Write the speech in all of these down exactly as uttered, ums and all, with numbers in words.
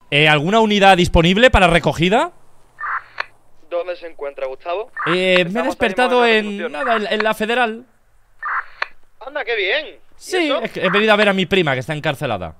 Eh, ¿Alguna unidad disponible para recogida? ¿Dónde se encuentra, Gustavo? Eh, me he despertado en, nada, en, en la Federal. Anda, qué bien. Sí, es que he venido a ver a mi prima que está encarcelada.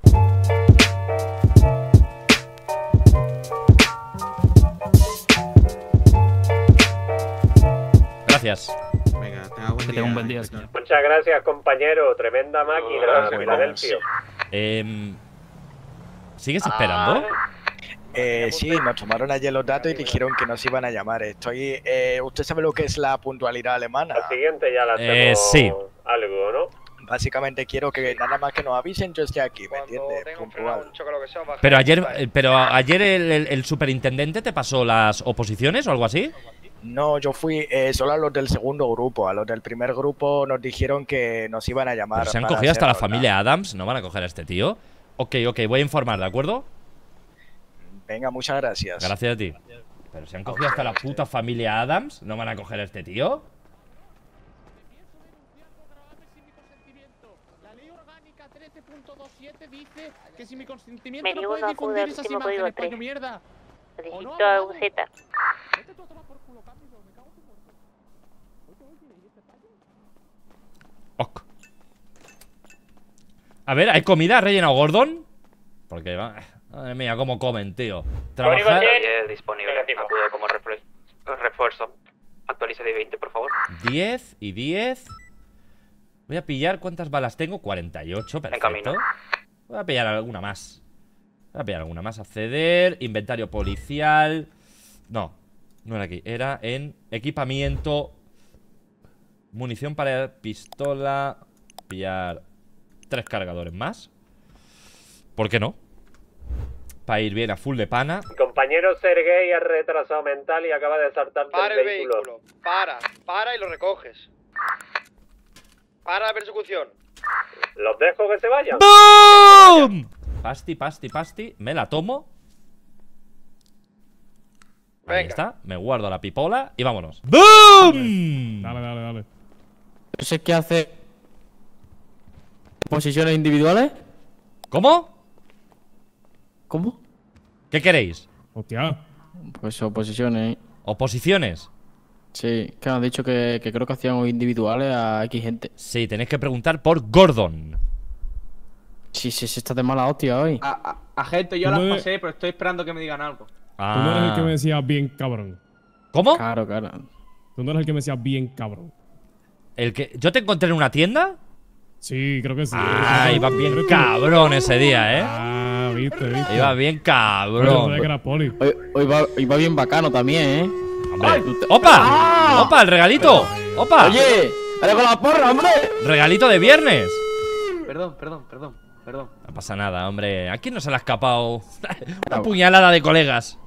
Gracias. Venga, tenga buen Que día. tenga un buen día, señor. Muchas gracias, compañero. Tremenda máquina, Filadelfio. Eh, ¿Sigues esperando? Eh, sí, nos tomaron ayer los datos y dijeron que nos iban a llamar. Estoy, eh, ¿usted sabe lo que es la puntualidad alemana? La siguiente ya la Eh, hacemos sí. algo, ¿no? Básicamente quiero que nada más que nos avisen, yo esté aquí, ¿me entiendes? Puntual. Pero ayer, eh, pero ayer el, el, el superintendente te pasó las oposiciones o algo así. No, yo fui eh, solo a los del segundo grupo. A los del primer grupo nos dijeron que nos iban a llamar. Pero se han para cogido hasta la hacernos familia Adams. No van a coger a este tío. Ok, ok, voy a informar, ¿de acuerdo? Venga, muchas gracias. Gracias a ti. Pero se han cogido hasta la puta familia Adams. ¿No van a coger a este tío? Que si mi consentimiento no puede difundir esas imágenes, coño mierda. Necesito agujeta. Ok. A ver, ¿hay comida? ¿Ha rellenado Gordon? Porque va. Madre mía, cómo comen, tío. Trabajar. disponible. Acude como refuerzo. Actualice de veinte, por favor. diez y diez. Voy a pillar. ¿Cuántas balas tengo? cuarenta y ocho, perfecto. Voy a pillar alguna más. Voy a pillar alguna más. Acceder. Inventario policial. No, no era aquí. Era en equipamiento. Munición para pistola. Pillar tres cargadores más. ¿Por qué no? Para ir bien a full de pana. Mi compañero Sergei ha retrasado mental y acaba de saltar Para del el vehículo. vehículo. Para, para y lo recoges. Para la persecución. ¿Los dejo que se vayan? ¡Boom! Pasti, pasti, pasti. Me la tomo. Ahí Venga. está. Me guardo la pipola y vámonos. ¡Boom! Dale, dale, dale. No sé qué hace. ¿Posiciones individuales? ¿Cómo? ¿Cómo? ¿Qué queréis? Hostia. Pues oposiciones. ¿Oposiciones? Sí, que han dicho que, que creo que hacían individuales a X gente. Sí, tenéis que preguntar por Gordon. Sí, sí, sí, está de mala hostia hoy. A, a, agente, yo Tú las no pasé, pero estoy esperando que me digan algo. Ah. Tú no eres el que me decías bien cabrón. ¿Cómo? Claro, claro. Tú no eres el que me decías bien cabrón. ¿El que yo te encontré en una tienda? Sí, creo que sí. Ah, iba bien cabrón ese día, ¿eh? Ah, viste, viste. Iba bien Oye, cabrón. no que era poli. Hoy, hoy, va, hoy va bien bacano también, ¿eh? Hombre. ¡Opa! ¡Opa, el regalito! ¡Opa! Oye, dale con la porra, hombre. ¡Regalito de viernes! Perdón, perdón, perdón, perdón. No pasa nada, hombre. ¿A quién no se le ha escapado una puñalada de colegas?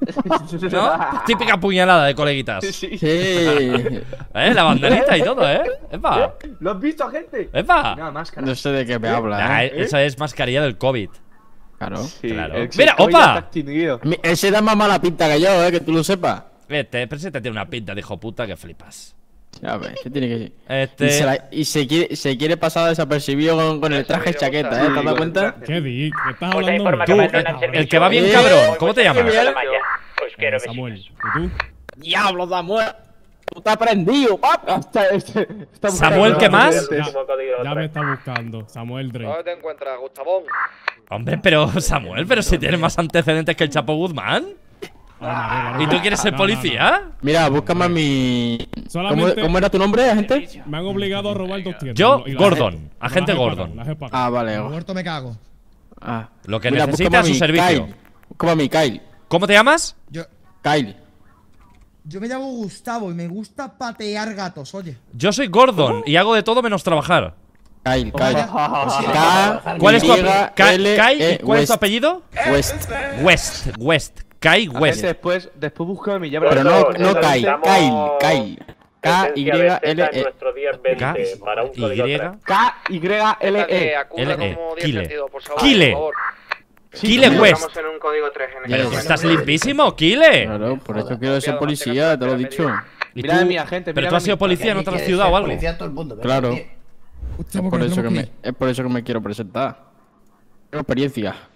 ¿No? Típica puñalada de coleguitas. Sí. Sí. ¿Eh? La banderita y todo, ¿eh? ¡Epa! ¿Lo has visto, gente? ¡Epa! Una máscara. No sé de qué me habla, Ah, ¿eh? eso es mascarilla del COVID. Claro. Sí, Claro. el ¡Mira, COVID ya opa! está extinguido. Mi- Ese da más mala pinta que yo, ¿eh? Que tú lo sepas. Este, pero ese te tiene una pinta de hijo puta que flipas. Ya ves, ¿qué tiene que Este. Y, se, la- y se, quiere, se quiere pasar desapercibido con, con el traje chaqueta, ¿eh? ¿Te has dado cuenta? ¿Qué di? ¿Qué estás Mucha hablando? información Tú, en el el, servicio. el que va bien Eh, cabrón, ¿cómo te llamas? Os quiero, Eh, Samuel. vecinos. ¿Y tú? ¡Diablo, Samuel! ¡Tú estás prendido, papá! Está- este- está Samuel, ¿qué más? El último código Ya lo me trae. está buscando. Samuel Drake. ¿Dónde te encuentras, Gustavón? Hombre, pero Samuel, pero si tienes más antecedentes que el Chapo Guzmán. ¿Y tú quieres ser No, no, no. policía? Mira, búscame a mi. ¿Cómo, Solamente- cómo era tu nombre, agente? Me han obligado a robar dos tiendas. Yo, Y las Gordon, he- agente las he Gordon. pagado, las he pagado. Ah, vale. Muerto me cago. Ah. Lo que Mira, necesite búscame a su mi servicio. Kyle. Búscame a mi Kyle. ¿Cómo te llamas? Yo, Kyle. yo me llamo Gustavo y me gusta patear gatos, oye. Yo soy Gordon y hago de todo menos trabajar. Kyle, Kyle. K, ¿Cuál es tu, Y, ape- Ka- L, Kai, E, ¿y cuál es tu West. apellido? West. West, West. Kai Agente, West. después, después búscame mi llave. Pero no, no Necesitamos Kyle, Kyle, Kyle. K, Y, presencia de L, Z en E. nuestro diez veinte K, para un código Y, tres. K, Y, L, Que E. acuda L E, como Kile. diez veintidós, por favor. Kile. Por favor. Kile West. en un código tres en Pero Yes. estás limpísimo, Kile. Claro, por eso quiero ser policía, te lo he dicho. ¿Y Mira tú? mi agente, ¿Pero mira tú has mi- sido policía en otra ciudad o algo? Claro. Hostia, Es ¿por por qué eso que tenemos me, es por eso que me quiero presentar. Tengo experiencia.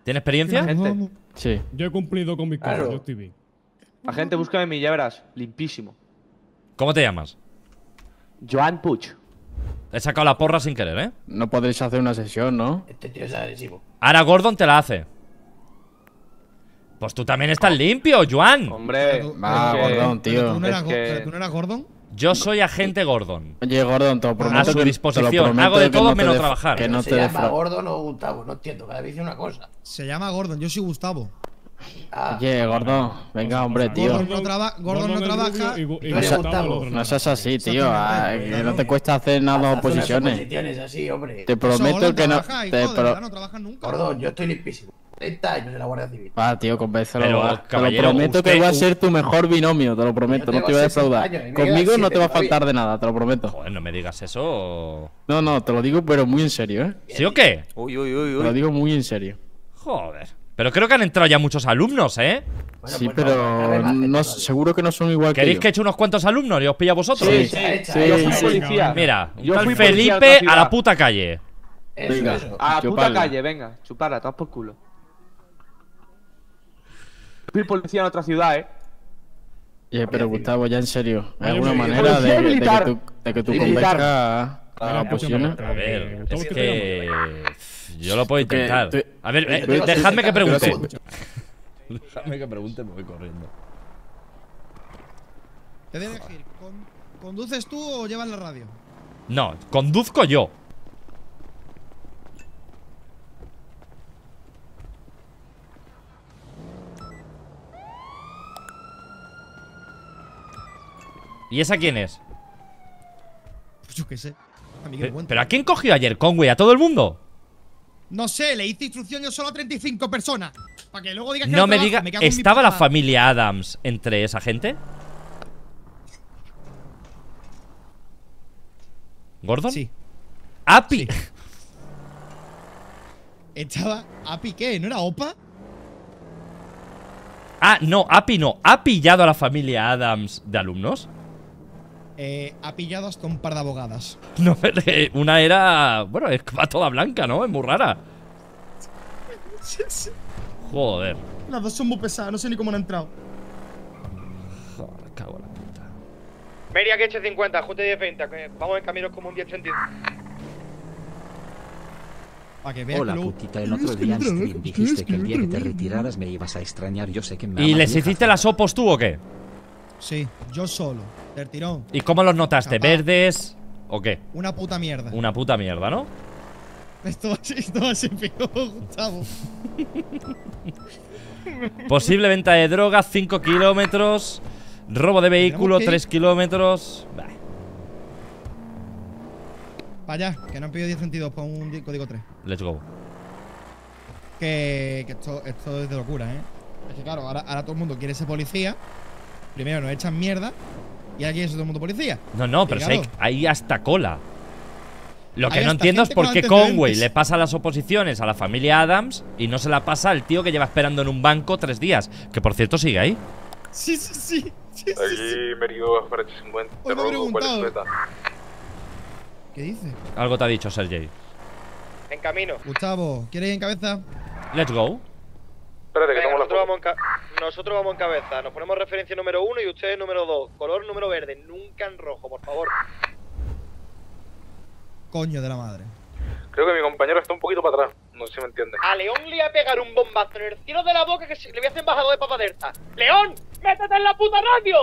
¿Tiene experiencia? Agente, Sí. Yo he cumplido con mis cosas, Claro. yo estoy bien. agente, búscame mi, ya verás. Limpísimo. ¿Cómo te llamas? Joan Puig. He sacado la porra sin querer, ¿eh? No podréis hacer una sesión, ¿no? Este tío es agresivo. Ahora Gordon te la hace. Pues tú también estás limpio, Joan. Hombre, Va, es que- Gordon, Pero tío. tú no es eras, Go- que- pero tú no eras Gordon. Yo soy agente Gordon. Oye, Gordon, te lo prometo. A su que- te lo disposición. prometo Hago de que todo no te menos def- trabajar. Que no ¿Se te llama defraude. Gordon o Gustavo? No entiendo, cada vez dice una cosa. Se llama Gordon, yo soy Gustavo. Ah, Oye, Gordon, venga, hombre, tío. Gordon no, traba- Gordon no el trabaja. rubio y Gu- y Tú eres Gustavo Gustavo. el otro, No seas así, tío. Exactamente. ah, que no te cuesta hacer nada de haz unas oposiciones. oposiciones así, hombre. Te prometo Gordon que no. trabaja, Te hijo, de pro- verdad, no trabajas nunca. Gordon, yo estoy limpísimo. treinta años en la Guardia Civil. Va, tío, convéncelo. Pero, va. Te caballero, lo prometo usted- que voy a ser tu mejor binomio, te lo prometo. Yo No tengo te voy a sesenta defraudar. años y me Conmigo quedan no te va a siete faltar de nada, te lo prometo. Joder, no me digas eso. No, no, te lo digo, pero muy en serio, ¿eh? ¿Sí o qué? Uy, uy, uy, Te lo uy. digo muy en serio. Joder. Pero creo que han entrado ya muchos alumnos, ¿eh? Bueno, Sí, pues no, pero cada vez más gente no, todavía. seguro que no son igual que ¿Queréis yo. que eche unos cuantos alumnos y os pilla a vosotros? Sí, Echa, echa, sí, echa, Yo fui echa. policía. Mira, un Yo tal fui policía de otra Felipe a ciudad. la puta calle. Eso, Venga. eso. A la puta Chuparla. calle, venga. Chuparla, todas por culo. Fui policía en otra ciudad, eh. Oye, pero Gustavo, ya en serio. ¿Hay Oye, alguna sí, manera policía de, de que militar. tú, de que tú Militar. convenzcas a Mira, las oposiciones? escúchame, A ver, Gustavo, es ¿qué te que... Yo lo puedo Que intentar. tú- A ver, eh, tú- dejadme que pregunte. pero- Dejadme que pregunte, me voy corriendo. Te debe elegir. con- ¿Conduces tú o llevas la radio? No, conduzco yo. ¿Y esa quién es? Pues yo qué sé. A mí que me Pero, cuente. ¿pero a quién cogió ayer Conway? ¿A todo el mundo? No sé, le hice instrucción yo solo a treinta y cinco personas. Para que luego digas que No me trabajo, diga. me cago en mi ¿Estaba la puta- familia Adams entre esa gente? ¿Gordon? Sí. ¡Api! Estaba. ¿Api qué? ¿No era Opa? Ah, no, Api no. ¿Ha pillado a la familia Adams de alumnos? Eh, ha pillado hasta un par de abogadas. No, eh, una era. Bueno, es que va toda blanca, ¿no? Es muy rara. Joder. Las dos son muy pesadas, no sé ni cómo han entrado. Joder, cago en la puta. Media que eche cincuenta, junte diez veinte. que Vamos en camino como un diez treinta y dos. Para que veas Hola que luego- putita, el otro día en stream dijiste que el día que te retiraras me ibas a extrañar, yo sé que me ¿Y amas, les vieja hiciste las opos tú o qué? Sí, yo solo, del tirón. ¿Y cómo los notaste? Capaz. ¿Verdes o qué? Una puta mierda. Una puta mierda, ¿no? Esto va a ser, esto va a ser peor, Gustavo. Posible venta de drogas, cinco kilómetros. Robo de vehículo, que ir. tres kilómetros. Bah. Para allá, que no han pedido diez treinta y dos para un di- código tres. Let's go. Que, que esto, esto es de locura, ¿eh? Es que claro, ahora, ahora todo el mundo quiere ser policía. Primero nos echan mierda. Y ahora quiere ser todo el mundo policía. No, no, Y pero si claro, hay, hay hasta cola. Lo que Hay no hasta entiendo es gente por con qué antecedentes. Conway le pasa las oposiciones a la familia Adams y no se la pasa al tío que lleva esperando en un banco tres días. Que por cierto sigue ahí. Sí, sí, sí. sí, sí, sí. Aquí Merigo para cincuenta. Hoy me he Robo, ¿cuál es preguntado. tu edad? ¿Qué dice? Algo te ha dicho Sergey. En camino. Gustavo, ¿quieres ir en cabeza? Let's go. Espérate, que Venga, tomo la nosotros, foto. vamos en ca- nosotros vamos en cabeza. Nos ponemos referencia número uno y ustedes número dos. Color número verde, nunca en rojo, por favor. Coño de la madre. Creo que mi compañero está un poquito para atrás. No sé si me entiende. A León le voy a pegar un bombazo en el cielo de la boca que se- le voy a hacer embajador de Papa Delta. ¡León! ¡Métete en la puta radio!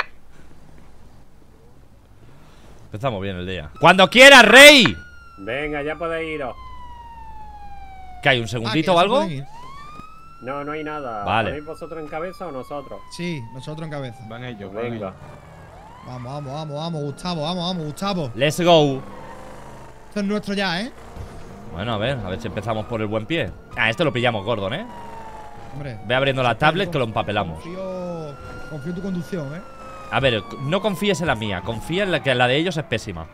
Empezamos bien el día. ¡Cuando quieras, Rey! Venga, ya podéis iros. ¿Que hay un Ah, segundito que o ya se algo? pueden ir. No, no hay nada. Vale. ¿Ponéis vosotros en cabeza o nosotros? Sí, nosotros en cabeza. Van ellos, Venga. Vamos, vamos, vamos, vamos, Gustavo, vamos, vamos, Gustavo. Let's go. Esto es nuestro ya, ¿eh? Bueno, a ver, a ver si empezamos por el buen pie. Ah, esto lo pillamos, Gordon, ¿eh? Hombre. Ve abriendo la Sí, tablet yo que lo empapelamos. Confío, confío en tu conducción, ¿eh? A ver, no confíes en la mía, confía en la que la de ellos es pésima.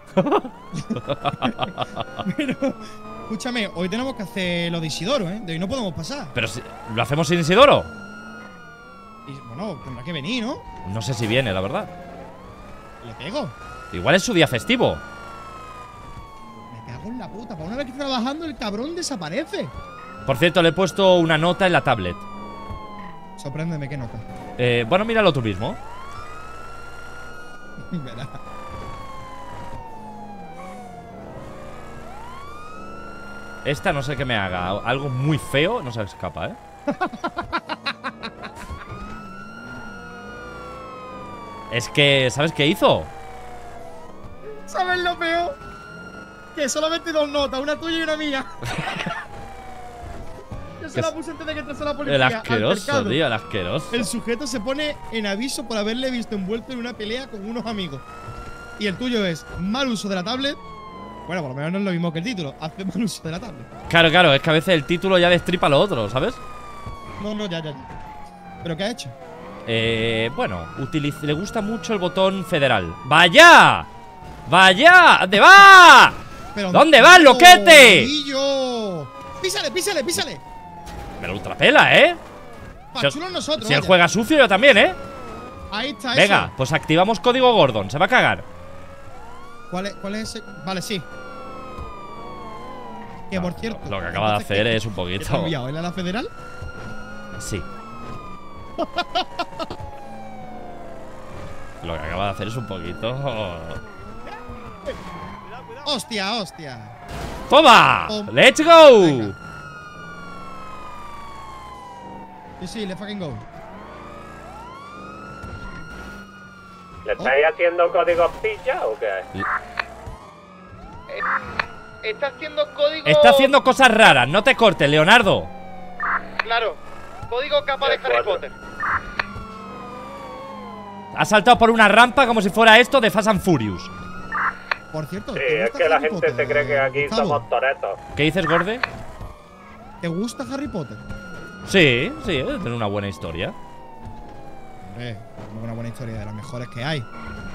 Pero, escúchame, hoy tenemos que hacer lo de Isidoro, ¿eh? De hoy no podemos pasar. Pero si, ¿lo hacemos sin Isidoro? Y, bueno, tendrá que venir, ¿no? No sé si viene, la verdad. Le pego. Igual es su día festivo. Me cago en la puta. Para una vez que está trabajando, el cabrón desaparece. Por cierto, le he puesto una nota en la tablet. Sorpréndeme, ¿qué nota? Eh, bueno, míralo tú mismo. Verá. Esta no sé qué me haga. Algo muy feo no se escapa, ¿eh? Es que, ¿sabes qué hizo? ¿Sabes lo peor? Que solamente dos notas, una tuya y una mía. Yo se la puse antes de que entrase la policía. El asqueroso, tío, el asqueroso. El sujeto se pone en aviso por haberle visto envuelto en una pelea con unos amigos. Y el tuyo es mal uso de la tablet. Bueno, por lo menos no es lo mismo que el título. Hace mal uso de la tablet. Claro, claro, es que a veces el título ya destripa lo otro, ¿sabes? No, no, ya, ya, ya. ¿Pero qué ha hecho? Eh, bueno, utiliz- le gusta mucho el botón federal. ¡Vaya! ¡Vaya! ¿Dónde va? Pero ¿Dónde va el loquete? ¡Yo! ¡Písale, písale, písale! Me lo ultrapela, ¿eh? Pa' chulos nosotros, Si él vaya. juega sucio, yo también, ¿eh? Ahí está. Venga, eso. pues activamos código Gordon. Se va a cagar. ¿Cuál es, cuál es ese? Vale, sí. Que por cierto. Lo que acaba de hacer es un ¿Qué te ha poquito. enviado? ¿Él a la federal? Sí. Lo que acaba de hacer es un poquito. ¡Hostia, hostia! ¡Toma! Oh. ¡Let's go! Venga. Sí, sí, le fucking go. ¿Le estáis haciendo códigos pilla o qué? Está haciendo código. Está haciendo cosas raras. No te cortes, Leonardo. Claro. Código capa de Harry Potter. Ha saltado por una rampa como si fuera esto de Fast and Furious. Por cierto, Sí, ¿te es gusta que la Harry gente Potter, se cree que aquí Gustavo? somos toretos. ¿Qué dices, Gorde? ¿Te gusta Harry Potter? Sí, sí, eh, tiene una buena historia. Hombre, una buena historia, de las mejores que hay.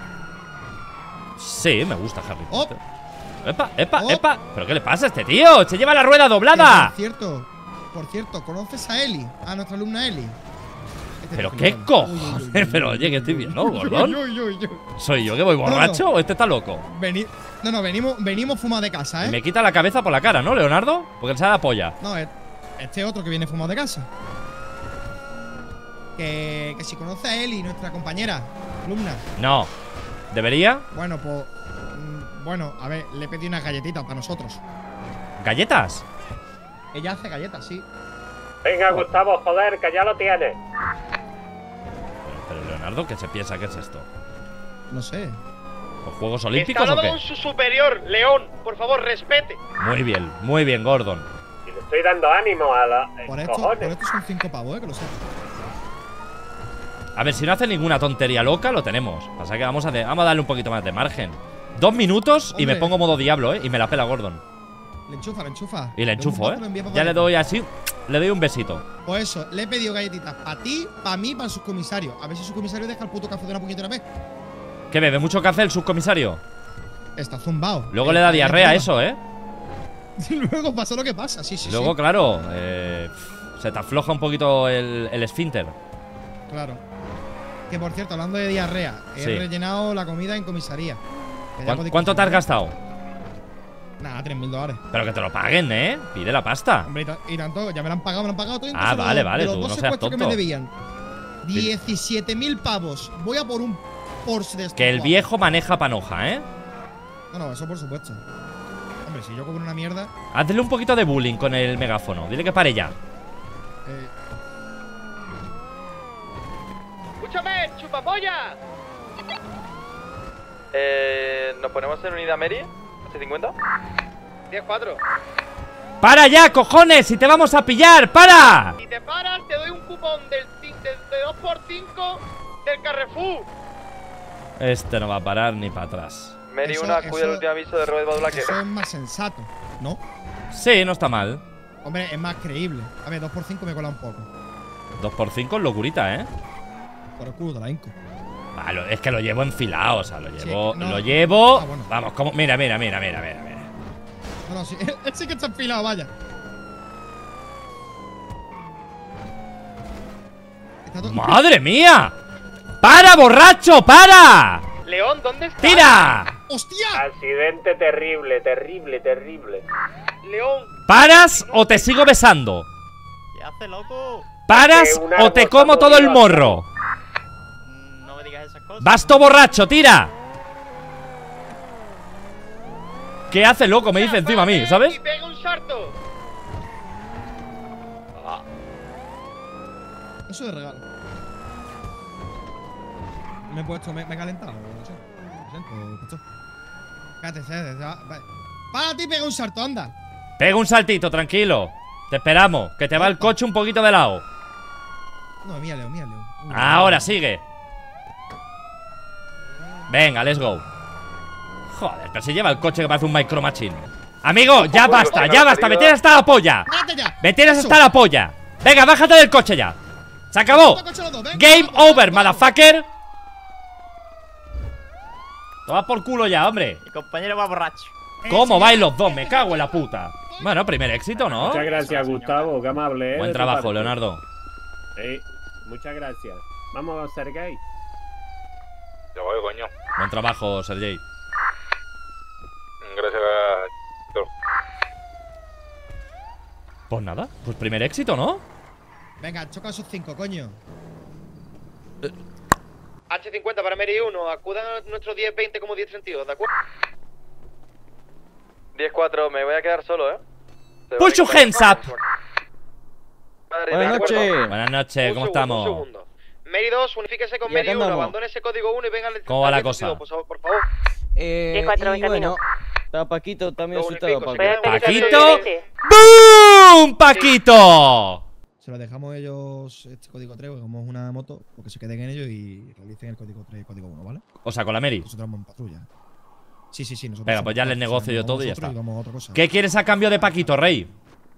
Sí, me gusta Harry Oh. Potter. ¡Epa, epa, Oh. epa! ¿Pero qué le pasa a este tío? ¡Se lleva la rueda doblada! Por cierto, por cierto, ¿conoces a Eli? A nuestra alumna Eli. Este ¿Pero es qué gilipollas. cojones? Uy, uy, uy, uy, Pero uy, oye, que uy, estoy uy, viendo, uy, Gordón. uy, uy, uy, uy. ¿Soy yo que voy borracho no. o este está loco? Veni- no, no, venimos, venimos fumados de casa, Y ¿eh? me quita la cabeza por la cara, ¿no, Leonardo? Porque le sale la polla. No, es- este otro que viene fumado de casa. Que, que si conoce a Eli, nuestra compañera, alumna. No. ¿Debería? Bueno, pues. mm, Bueno, a ver, le pedí unas galletitas para nosotros. ¿Galletas? Ella hace galletas, sí. Venga, Gustavo, joder, que ya lo tienes. Pero Leonardo, ¿qué se piensa que es esto? No sé. ¿Los Juegos Está Olímpicos o hablando qué? con su superior, León. Por favor, respete. Muy bien, muy bien, Gordon. Y le estoy dando ánimo a la. eh, Por esto, por cojones. esto son cinco pavos, ¿eh? Que lo sé. A ver, si no hace ninguna tontería loca, lo tenemos. Pasa que vamos a, de- vamos a darle un poquito más de margen. Dos minutos y me Hombre. pongo modo diablo, ¿eh? Y me la pela Gordon. Le enchufa, le enchufa. Y le enchufo, ¿eh? un envía pa' Ya le Paco. doy así, le doy un besito. Pues eso, le he pedido galletitas para ti, para mí, para el subcomisario. A ver si el subcomisario deja el puto café de una puñetera vez. ¿Qué bebe mucho café el subcomisario? Está zumbado. Luego Eh, le da ahí diarrea a arriba. eso, ¿eh? Luego pasa lo que pasa, sí, sí, Luego, sí. claro, eh, se te afloja un poquito el, el esfínter. Claro. Que por cierto, hablando de diarrea, he Sí. rellenado la comida en comisaría. Que ya ¿Cuán- podéis ¿Cuánto te has coger. gastado? Nada, tres mil dólares. Pero que te lo paguen, ¿eh? Pide la pasta. Hombre, y ta- y tanto, ya me lo han pagado, me lo han pagado todo. Ah, incluso de vale, los- vale, de los tú dos no seas secuestros que me tonto. debían. diecisiete mil pavos. Voy a por un Porsche de estos. Que el guapos. viejo maneja panoja, ¿eh? No, no, eso por supuesto. Hombre, si yo cobro una mierda. Hazle un poquito de bullying con el megáfono. Dile que pare ya. Eh, Escúchame, chupapolla. Eh, ¿Nos ponemos en unidad Mary? ¿hace cincuenta? diez cuatro. ¡Para ya, cojones! ¡Si te vamos a pillar! ¡Para! Si te paras, te doy un cupón del cin- de, de dos por cinco del Carrefour. Este no va a parar ni para atrás. Mary Eso- uno, acude eso- al último aviso de Robert Badulaque. eso es más sensato, ¿no? Sí, no está mal. Hombre, es más creíble. A ver, dos por cinco me cola un poco. dos por cinco es locurita, ¿eh? Por el culo de la inco. Ah, lo- es que lo llevo enfilado, o sea, lo Sí, llevo. no. Lo llevo. Ah, bueno. Vamos, como. Mira, mira, mira, mira, mira, mira. No, no, sí, él sí que está enfilado, vaya. Está todo- ¡Madre mía! ¡Para, borracho! ¡Para! León, ¿dónde estás? ¡Tira! ¡Hostia! Accidente terrible, terrible, terrible. León, ¿Paras o te sigo besando? ¿Qué hace, loco? ¿Paras o te como todo el morro? No me digas esas cosas. ¡Vas todo borracho, tira! ¿Qué hace, loco? Me dice encima a mí, ¿sabes? Y pega un salto. Eso de regalo. Me he puesto, me, me he calentado. No sé. Lo siento, Pacho. Cállate, se, se va. Vale. Para ti, pega un salto, anda. Pega un saltito, tranquilo. Te esperamos, que te va el coche un poquito de lado. No, mira, Leo, mira, Leo. Uh, Ahora, sigue. Venga, let's go. Joder, pero se lleva el coche que parece un Micro Machine. Amigo, ya basta, ya basta. Me tienes hasta la polla. Me tienes hasta la polla. Venga, bájate del coche ya. Se acabó. Game over, motherfucker. Toma por culo ya, hombre. Mi compañero va borracho. ¿Cómo vais los dos? Me cago en la puta. Bueno, primer éxito, ¿no? Muchas gracias, Gustavo. Qué amable. ¿eh? Buen trabajo, Leonardo. Sí, muchas gracias. Vamos, Sergey. Ya voy, coño. Buen trabajo, Sergey. Gracias, doctor. Pues nada, pues primer éxito, ¿no? Venga, choca esos cinco, coño. H cincuenta para Mary uno. Acudan a nuestro diez veinte como diez treinta y dos, ¿de acuerdo? diez cuatro, me voy a quedar solo, ¿eh? Push your hands up. Buenas noches. Buenas noches, ¿cómo estamos? Mary dos, unifíquese con ¿Y acá Mary uno, andamos? abandone ese código uno y venga al ¿Cómo va la al cosa? Por favor, por favor. Eh, diez cuatro, y camino. bueno, está Paquito, está muy Lo asustado. unifico, Paco. sí. ¡Paquito! ¡Boom! ¡Paquito! Se lo dejamos ellos este código tres, como es una moto, porque se queden en ellos y realicen el código tres y código uno, ¿vale? O sea, con la Mary. Nosotros vamos en patrulla. Sí, sí, sí. Nosotros Venga, pues ya somos les patrulla, negocio yo vamos todo y ya nosotros está. vamos a otra cosa. ¿Qué quieres a cambio de Paquito, Rey?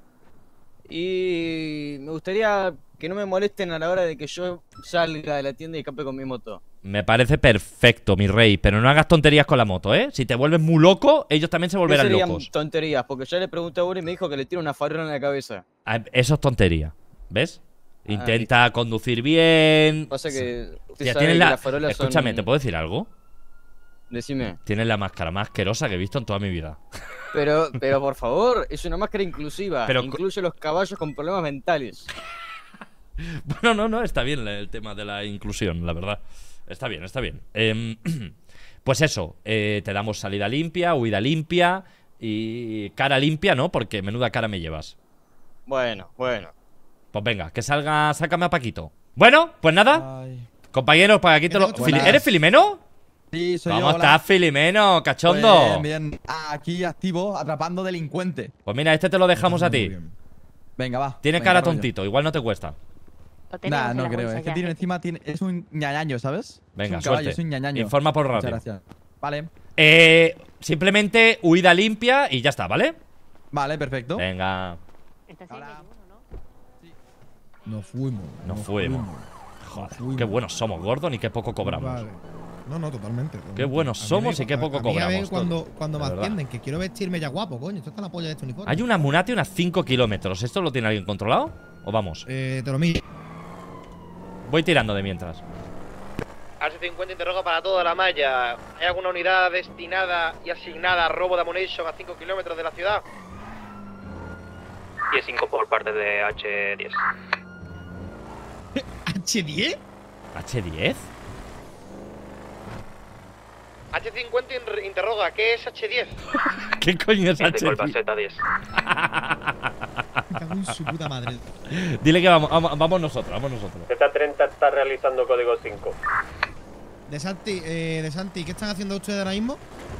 Y me gustaría que no me molesten a la hora de que yo salga de la tienda y escape con mi moto. Me parece perfecto, mi rey, pero no hagas tonterías con la moto, ¿eh? Si te vuelves muy loco, ellos también se ¿Qué volverán serían locos. tonterías? Porque yo le pregunté a uno y me dijo que le tiro una farola en la cabeza. Ah, eso es tontería, ¿ves? Intenta conducir bien. Pasa que usted Ya sabe tienes que la... las farolas son- Escúchame, ¿te puedo decir algo? Decime. Tienes la máscara más asquerosa que he visto en toda mi vida. Pero, pero por favor, es una máscara inclusiva. Pero- Incluye los caballos con problemas mentales. Bueno, no, no, está bien el tema de la inclusión, la verdad. Está bien, está bien. Em, pues eso, eh, te damos salida limpia, huida limpia y cara limpia, ¿no? Porque menuda cara me llevas. Bueno, bueno. Pues venga, que salga, sácame a Paquito. Bueno, pues nada. Compañeros, Paquito lo... Buenas. Fili- ¿Eres Filimeno? Sí, soy ¿Cómo yo. hola. estás, Filimeno, cachondo? Bien, bien. Aquí activo, atrapando delincuente. Pues mira, este te lo dejamos a ti. Venga, va. Tienes Venga, cara rollo. tontito, igual no te cuesta. Nah, no creo. Es que tiene encima, tiene, es un ñañaño, ¿sabes? Venga, es un caballo, suerte. es un ñañaño. Informa por Muchas radio. gracias. Vale. Eh, simplemente huida limpia y ya está, ¿vale? Vale, perfecto. Venga. No fuimos. No fuimos. Joder, qué buenos somos, Gordon, y qué poco cobramos. Vale. No, no, totalmente. Qué buenos A mí somos me- y qué poco a mí a ver cobramos. cuando, todo. cuando De me verdad. ascienden, que quiero vestirme ya guapo, coño. Esto está la polla de este uniforme. Hay una Munati unas cinco kilómetros. ¿Esto lo tiene alguien controlado? ¿O vamos? Eh, te lo miro. Voy tirando de mientras. H cincuenta interroga para toda la malla. ¿Hay alguna unidad destinada y asignada a robo de ammunition a cinco kilómetros de la ciudad? diez cinco por parte de H diez. ¿H diez? ¿H diez? H cincuenta inter- interroga, ¿qué es H diez? ¿Qué coño es H Disculpa, diez? Z diez. Me cago en su puta madre. Dile que vamos, vamos, vamos nosotros, vamos nosotros. Z treinta está realizando código cinco. De Santi, eh, de Santi, ¿qué están haciendo ustedes ahora mismo?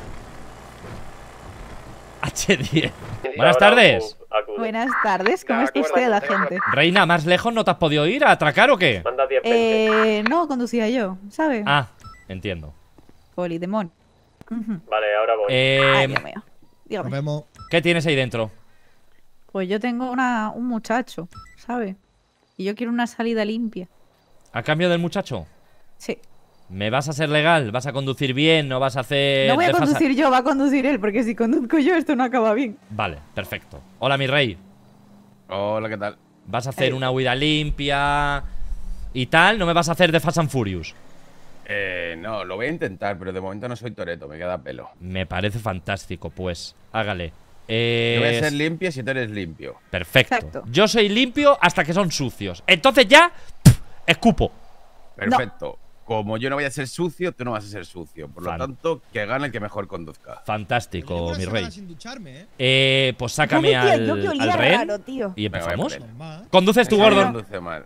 H diez. Buenas tardes. Buenas tardes, ¿cómo está usted, la gente? Reina, ¿más lejos no te has podido ir a atracar o qué? Manda diez Eh, no, conducía yo, ¿sabe? Ah, entiendo. Polidemon. Ujú. Vale, ahora voy. Eh, Ay, Dios mío. Dígame. Nos vemos. ¿Qué tienes ahí dentro? Pues yo tengo una, un muchacho, ¿sabe? Y yo quiero una salida limpia. ¿A cambio del muchacho? Sí. ¿Me vas a ser legal? ¿Vas a conducir bien? ¿No vas a hacer...? No voy a defasa- conducir yo, va a conducir él, porque si conduzco yo esto no acaba bien. Vale, perfecto. Hola, mi rey. Hola, ¿qué tal? ¿Vas a hacer Hey. una huida limpia y tal? ¿No me vas a hacer de Fast and Furious? Eh, no, lo voy a intentar, pero de momento no soy Toreto, me queda pelo. Me parece fantástico, pues. Hágale. Eh, Yo voy a ser limpio si tú eres limpio. Perfecto. Exacto. Yo soy limpio hasta que son sucios. Entonces ya, pff, escupo. Perfecto. Como yo no voy a ser sucio, tú no vas a ser sucio. Por lo Fan. tanto, que gane el que mejor conduzca. Fantástico, Llevo una mi semana rey. sin ducharme, ¿eh? Eh, pues sácame Yo que- al, yo que olía al rehén raro, tío. y Venga, voy a empezamos. por él. Normal. Conduces tú, Ese Gordon. conduce mal.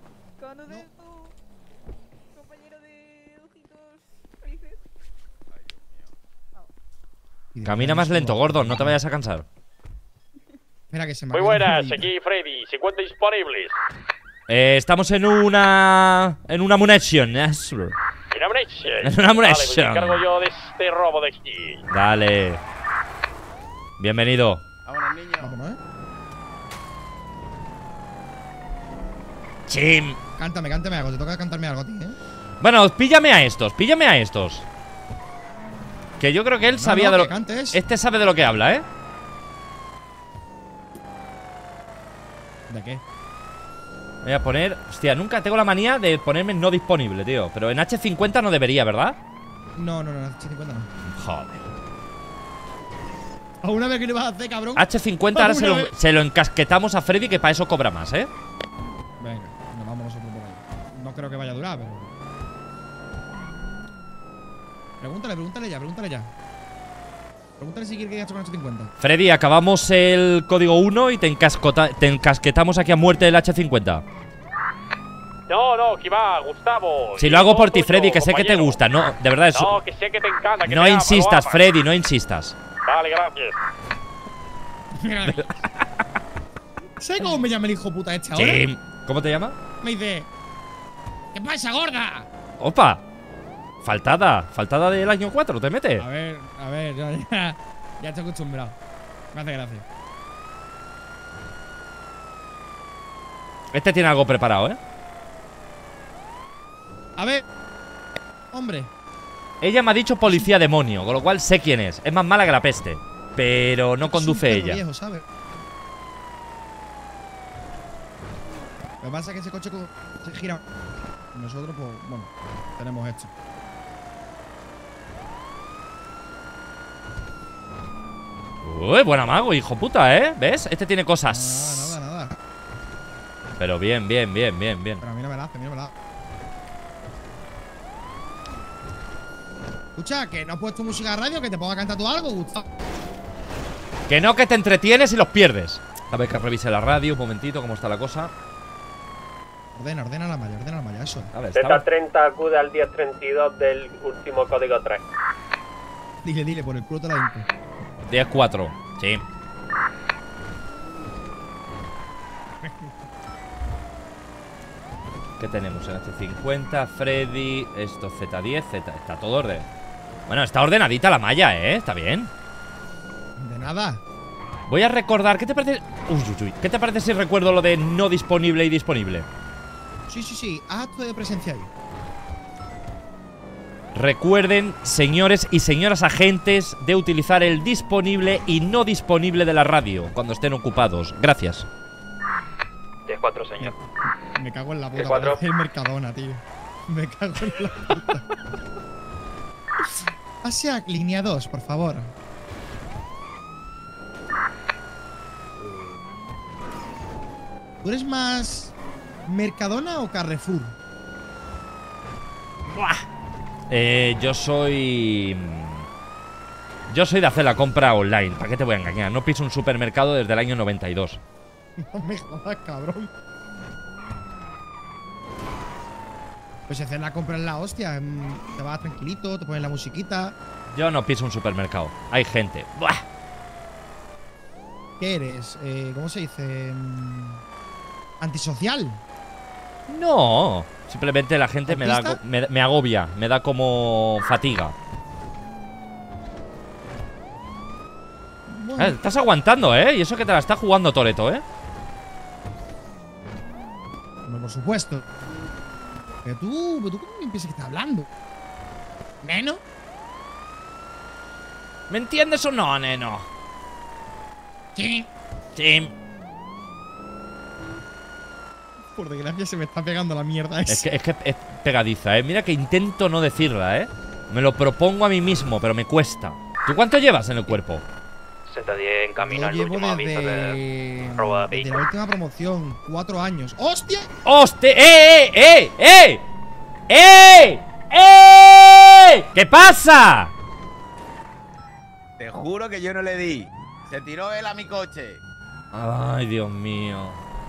Camina más lento, Gordon, no te vayas a cansar. Espera que se me Muy ha quedado buenas, una aquí Freddy, cincuenta disponibles. Eh, estamos en una... En una munition. yes. Una munition. Es una Vale, pues munition. me encargo yo de este robo de aquí. Dale. Bienvenido. Vámonos, niño. Vámonos, ¿eh? Chim. Cántame, cántame algo. Te toca cantarme algo a ti, ¿eh? Bueno, píllame a estos, píllame a estos. Que yo creo que él No, sabía no, de lo que cantes. Este sabe de lo que habla, ¿eh? ¿De qué? Voy a poner... Hostia, nunca tengo la manía de ponerme no disponible, tío. Pero en H cincuenta no debería, ¿verdad? No, no, no, H cincuenta no. Joder. ¿A una vez que le vas a hacer, cabrón? H cincuenta ahora se ¿Alguna lo, vez? se lo encasquetamos a Freddy, que para eso cobra más, ¿eh? Venga, nos vamos nosotros por ahí. No creo que vaya a durar, pero. Pregúntale, pregúntale ya, pregúntale ya. Pregúntale si quiere que haya hecho con H cincuenta. Freddy, acabamos el código uno y te, encascota- te encasquetamos aquí a muerte el H cincuenta. No, no, que va, Gustavo. Si Y lo hago todo por ti, tuyo, Freddy, que sé que te compañero. gusta. No, de verdad, eso. No, que sé que te encanta. Que No te ama, insistas, lo amas. Freddy, no insistas. Vale, gracias. ¿Sabes cómo me llama el hijo puta este ahora? Jim. ¿Cómo te llama? Me dice. ¿Qué pasa, gorda? Opa. Faltada. Faltada del año cuatro, ¿te mete? A ver, a ver, ya, ya, ya estoy acostumbrado. Me hace gracia. Este tiene algo preparado, ¿eh? A ver. Hombre. Ella me ha dicho policía demonio, con lo cual sé quién es. Es más mala que la peste. Pero no conduce Es un perro ella. viejo, ¿sabes? Lo que pasa es que ese coche co- se gira. Nosotros, pues, bueno, tenemos esto. Uy, buen amago, hijo puta, ¿eh? ¿Ves? Este tiene cosas. Nada, nada, nada. Pero bien, bien, bien, bien, bien. Pero a mí no me la hace, a mí no me la hace. Escucha, que no has puesto música a radio, que te ponga a cantar tú algo, Gustavo. Que no, que te entretienes y los pierdes. A ver, que revise la radio un momentito, cómo está la cosa. Ordena, ordena la malla, ordena la malla, eso. A ver, Z estamos... treinta acude al diez treinta y dos del último código tres. Dile, dile, por el culo te la info. diez cuatro, sí. ¿Qué tenemos? En H cincuenta, Freddy, esto Z diez, Z, está todo orden. Bueno, está ordenadita la malla, ¿eh? Está bien. De nada. Voy a recordar, ¿qué te parece? Uy, uy, uy. ¿Qué te parece si recuerdo lo de no disponible y disponible? Sí, sí, sí, haz acto de presencia ahí. Recuerden, señores y señoras agentes, de utilizar el disponible y no disponible de la radio cuando estén ocupados. Gracias. diez cuatro, señor. Me cago en la puta. ¿Qué cuatro? Parece el Mercadona, tío. Me cago en la puta. Hacia línea dos, por favor. ¿Tú eres más Mercadona o Carrefour? Eh, yo soy... Yo soy de hacer la compra online. ¿Para qué te voy a engañar? No piso un supermercado desde el año noventa y dos. No me jodas, cabrón. Pues hacer la compra en la hostia. mm, Te vas tranquilito, te pones la musiquita. Yo no piso un supermercado. Hay gente. ¡Buah! ¿Qué eres? Eh, ¿Cómo se dice? Mm, ¿Antisocial? No. Simplemente la gente me, da, ¿Autista? me, me agobia. Me da como fatiga. Bueno, Eh, estás aguantando, ¿eh? Y eso que te la está jugando Toretto, ¿eh? hombre, por supuesto. Pero tú, pero tú ¿cómo me empiezas que estás hablando? ¿Neno? ¿Me entiendes o no, neno? Sí. Sí. Por desgracia se me está pegando la mierda esa. Es que, es que es pegadiza, ¿eh? Mira que intento no decirla, ¿eh? Me lo propongo a mí mismo, pero me cuesta. ¿Tú cuánto llevas en el cuerpo? sesenta diez en camino Yo al llevo último aviso de desde, robo de desde vehículo. la última promoción, cuatro años. ¡Hostia! ¡Hostia! ¡Eh, eh, eh! ¡Eh! ¡Eh! ¿Qué pasa? Te juro que yo no le di. Se tiró él a mi coche. Ay, Dios mío.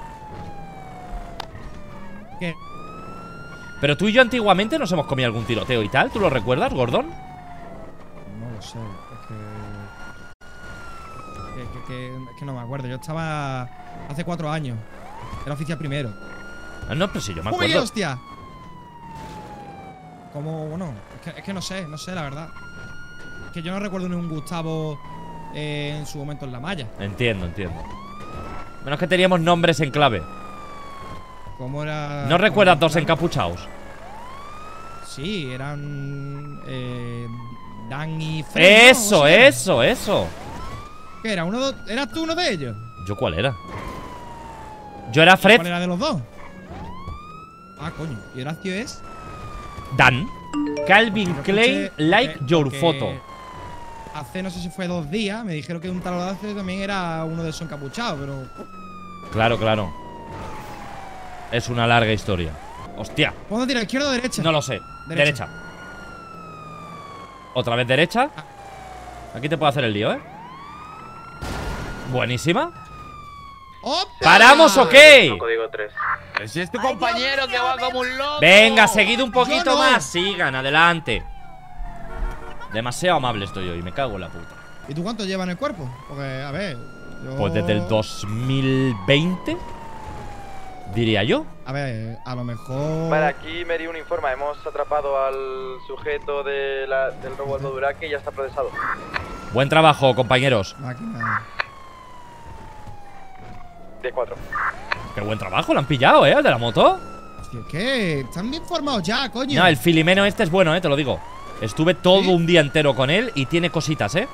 ¿Qué? Pero tú y yo antiguamente nos hemos comido algún tiroteo y tal. ¿Tú lo recuerdas, Gordon? No lo sé. Es que... que, que, que- es que no me acuerdo. Yo estaba hace cuatro años. Era oficial primero. Ah, no, pero si yo me ¡Uy, acuerdo. hostia! Como, bueno, es que, es que no sé, no sé, la verdad. Es que yo no recuerdo ni un Gustavo eh, en su momento en la malla. Entiendo, entiendo. Menos que teníamos nombres en clave. ¿Cómo era? ¿No recuerdas dos claro. encapuchados? Sí, eran. Eh, Dan y Fred. ¿no? ¿Cómo Eso, se llama? eso, eso. ¿Qué era? ¿Uno, do- ¿Eras tú uno de ellos? ¿Yo cuál era? Yo era Fred. ¿Cuál era de los dos? Ah, coño. ¿Y Horacio es? Dan. Calvin Yo Klein, escuché- like porque- your porque photo. Hace no sé si fue dos días, me dijeron que un tal Horacio también era uno de esos encapuchados, pero. Claro, claro. Es una larga historia. Hostia. ¿Puedo tirar izquierda o derecha? No lo sé. Derecha. Derecha. Otra vez derecha. Aquí te puedo hacer el lío, ¿eh? Buenísima. ¡Opa! ¿Paramos o qué? Código tres. Pero si es tu compañero que va como un loco. Venga, seguid un poquito Yo no. más. Sigan, adelante. Demasiado amable estoy hoy, me cago en la puta. ¿Y tú cuánto llevas en el cuerpo? Porque, a ver. Yo... Pues desde el dos mil veinte, diría yo. A ver, a lo mejor. Vale, aquí me dio un informe. Hemos atrapado al sujeto de la- del robo al Doduraque y ya está procesado. Buen trabajo, compañeros. Máquina. D cuatro. Qué buen trabajo, lo han pillado, ¿eh? El de la moto. Hostia, ¿qué? Están bien formados ya, coño. No, el Filimeno este es bueno, ¿eh? Te lo digo. Estuve todo ¿Sí? un día entero con él y tiene cositas, ¿eh?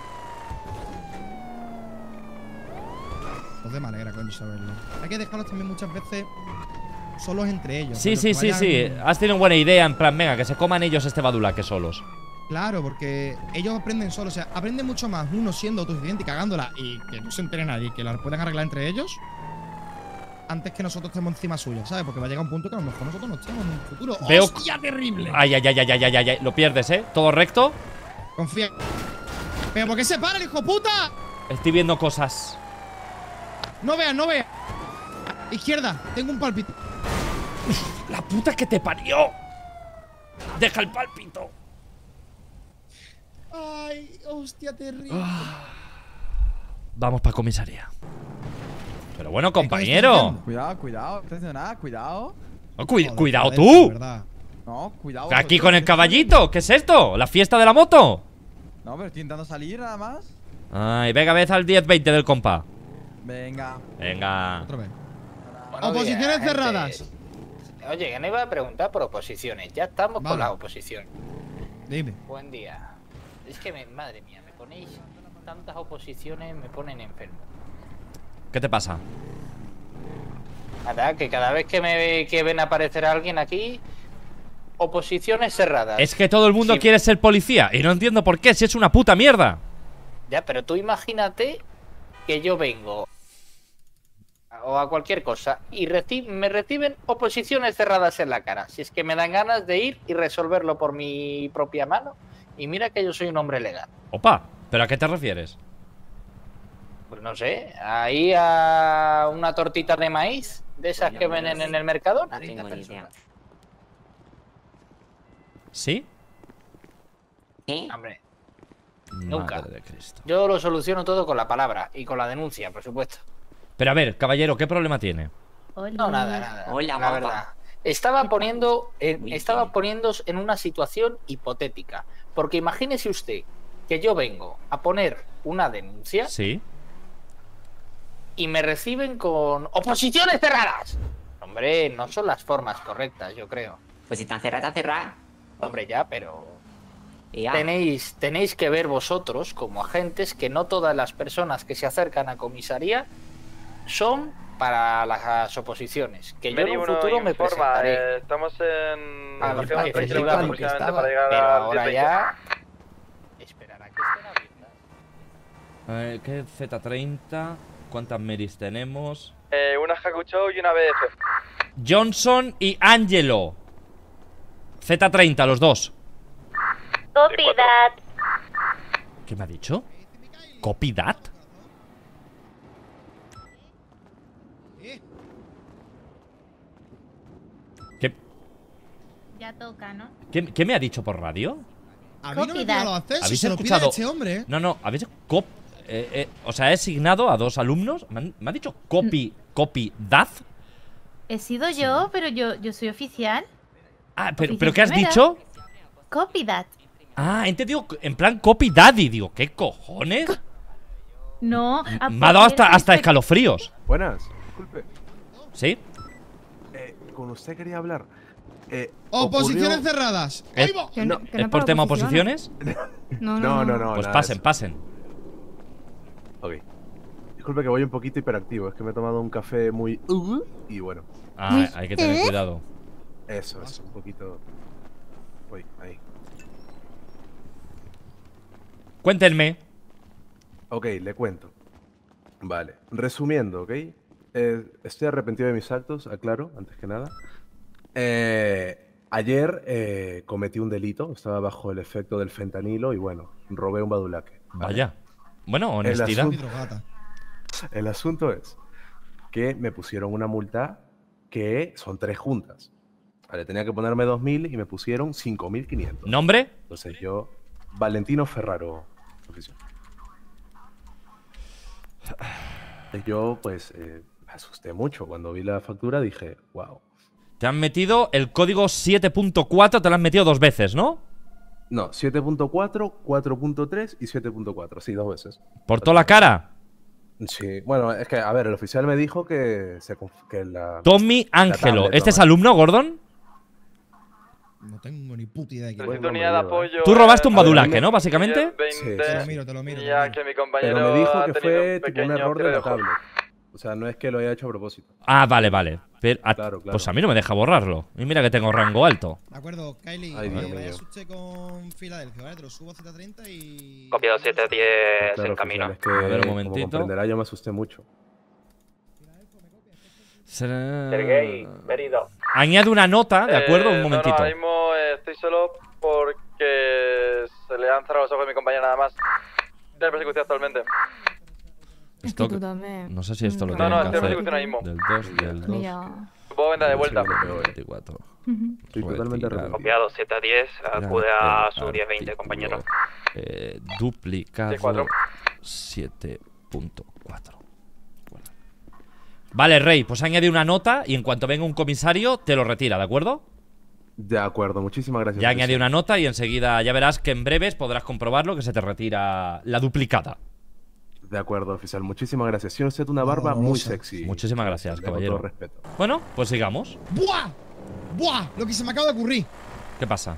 Pues me alegra, coño, saberlo. Hay que dejarlos también muchas veces solos entre ellos. Sí, pero sí, que sí, vayan- sí. Has tenido buena idea, en plan, venga, que se coman ellos este badulaque solos. Claro, porque ellos aprenden solos. O sea, aprenden mucho más uno siendo autosuficiente y cagándola y que no se entere nadie, que la puedan arreglar entre ellos, antes que nosotros estemos encima suya, ¿sabes? Porque va a llegar un punto que a lo mejor nosotros no estemos en un futuro. Veo- ¡Hostia, terrible! Ay, ay, ay, ay, ay, ay, ay, ay. Lo pierdes, ¿eh? Todo recto. Confía. ¿Pero por qué se para el hijo puta? Estoy viendo cosas. No veas, no veas. Izquierda, tengo un palpito. ¡La puta que te parió! ¡Deja el pálpito! Ay, hostia, terrible. Vamos para comisaría. Pero bueno, ¿Qué estás compañero. haciendo? Cuidado, cuidado, no estás haciendo nada, cuidado. Oh, cuid- Joder, cuidado joder, tú. de verdad. No, cuidado. Aquí vosotros, con el ¿qué caballito. ¿Qué es esto? ¿La fiesta de la moto? No, pero estoy intentando salir nada más. Ay, venga, vez al diez veinte del compa. Venga. Venga. Otra vez. Buenos Oposiciones días, gente. cerradas. Oye, que no iba a preguntar por oposiciones. Ya estamos Vale. con las oposiciones. Dime. Buen día. Es que, me, madre mía, me ponéis tantas oposiciones, me ponen enfermo. ¿Qué te pasa? Nada, que cada vez que me que ven aparecer a alguien aquí, oposiciones cerradas. Es que todo el mundo Sí. quiere ser policía. Y no entiendo por qué, si es una puta mierda. Ya, pero tú imagínate que yo vengo o a cualquier cosa y reci- me reciben oposiciones cerradas en la cara. Si es que me dan ganas de ir y resolverlo por mi propia mano. Y mira que yo soy un hombre legal. Opa, ¿pero a qué te refieres? Pues no sé, ahí a una tortita de maíz de esas que venden en el mercado. No tengo ni idea. ¿Sí? ¿Sí? Hombre, nunca. Madre de Cristo. Yo lo soluciono todo con la palabra y con la denuncia, por supuesto. Pero a ver, caballero, ¿qué problema tiene? No, nada, nada. Hola, la guapa. verdad. Estaba poniendo, en, Muy estaba bien. poniéndos en una situación hipotética. Porque imagínese usted que yo vengo a poner una denuncia Sí. y me reciben con oposiciones cerradas. Hombre, no son las formas correctas, yo creo. Pues si están cerradas, cerradas. Hombre, ya, pero Ya. tenéis, tenéis que ver vosotros como agentes que no todas las personas que se acercan a comisaría son para las oposiciones. Que yo en Mary un uno futuro me informa, presentaré. eh, estamos en Ah, estación a tres kilómetros efectivamente, aproximadamente para llegar pero al ahora diez veinte. ya esperar a que estén abiertas. Eh, ¿Qué Z treinta? ¿Cuántas Meris tenemos? Eh, una Hakuchou y una B F. Johnson y Angelo. Z treinta, los dos. Copy that. ¿Qué me ha dicho? ¿Copy that? ¿Qué, Ya toca, ¿no? qué, qué me ha dicho por radio? A mí no me pida los accesos, ¿Habéis se lo pide escuchado? este hombre, ¿eh? No, no, habéis cop eh, eh, o sea, he asignado a dos alumnos. Me, han- me ha dicho copy, copy that. He sido yo, pero yo, yo soy oficial. Ah, pero, Oficial pero ¿qué has primera. dicho? Copy that. Ah, he entendido en plan copy daddy. Digo, ¿qué cojones? No. a- Me ha dado hasta, porque hasta este- escalofríos. Buenas, disculpe. ¿Sí? Eh, con usted quería hablar. Eh, Oposiciones ocurrió- cerradas. ¿Es, ¡Ahí va! Que no- que no ¿es por para tema oposiciones. oposiciones? No, no, no, no, Pues nada pasen, de eso. pasen. Ok. Disculpe que voy un poquito hiperactivo. Es que me he tomado un café muy. uh, y bueno. Ah, hay que tener cuidado. Eso, eso, un poquito. Uy, ahí. Cuéntenme. Ok, le cuento. Vale, resumiendo, ¿ok? Eh, estoy arrepentido de mis actos, aclaro, antes que nada. Eh, ayer eh, cometí un delito, estaba bajo el efecto del fentanilo y bueno, robé un badulaque. ¿vale? Vaya. Bueno, El honestidad. asunto, el asunto es que me pusieron una multa que son tres juntas. Vale, tenía que ponerme dos mil y me pusieron cinco mil quinientos. ¿Nombre? Entonces yo, Valentino Ferraro, oficial. Yo, pues, eh, me asusté mucho. Cuando vi la factura dije, wow. Te han metido el código siete punto cuatro, te lo han metido dos veces, ¿no? No, siete punto cuatro, cuatro punto tres y siete punto cuatro. Sí, dos veces. ¿Por toda la cara? Sí, bueno, es que, a ver, el oficial me dijo que, se, conf- que la. Tommy la Ángelo. tablet, ¿Este es ¿no? alumno, Gordon? No tengo ni puta idea de quién Buen es. nombre lleva, ¿eh? Tú robaste un A ver, badulaque, me- ¿no? Básicamente. Sí, Te lo sí. miro, te lo miro. Ya que mi compañero Pero me dijo ha que tenido fue un tipo un pequeño error de tiro la de ojo. tablet. O sea, no es que lo haya hecho a propósito. Ah, vale, vale. Pero, a- Claro, claro. Pues a mí no me deja borrarlo. Y mira que tengo rango alto. De acuerdo, Kylie. Ay, Dios eh, mío. vayas usted con Filadelfia, ¿vale? Te lo subo a Z treinta y. Copiado siete diez Claro, en camino. oficial, es que, A ver, un como momentito. comprenderá, yo me asusté mucho. Será- Sergei, Mérida. Añade una nota, ¿de acuerdo? Eh, Un momentito. No, no, ahora mismo eh, estoy solo porque se le han cerrado los ojos a mi compañero nada más. Estoy en persecución actualmente. Esto, no sé si esto lo No, tienen no, que estoy en hacer. persecución ahora mismo. Del dos, del dos. Puedo vender de vuelta. veinticuatro. Estoy totalmente arrepentido. Copiado Z diez, acude a su diez veinte, compañero. Eh, duplicado Sí, cuatro. siete punto cuatro. Bueno. Vale, Rey, pues añade una nota y en cuanto venga un comisario te lo retira, ¿de acuerdo? De acuerdo, muchísimas gracias. Ya oficial. añadí una nota y enseguida ya verás que en breves podrás comprobarlo que se te retira la duplicada. De acuerdo, oficial. Muchísimas gracias. Tiene usted una barba No, no, muy no sé. sexy. Muchísimas gracias, Le hago caballero. todo respeto. Bueno, pues sigamos. ¡Buah! ¡Buah! Lo que se me acaba de ocurrir. ¿Qué pasa?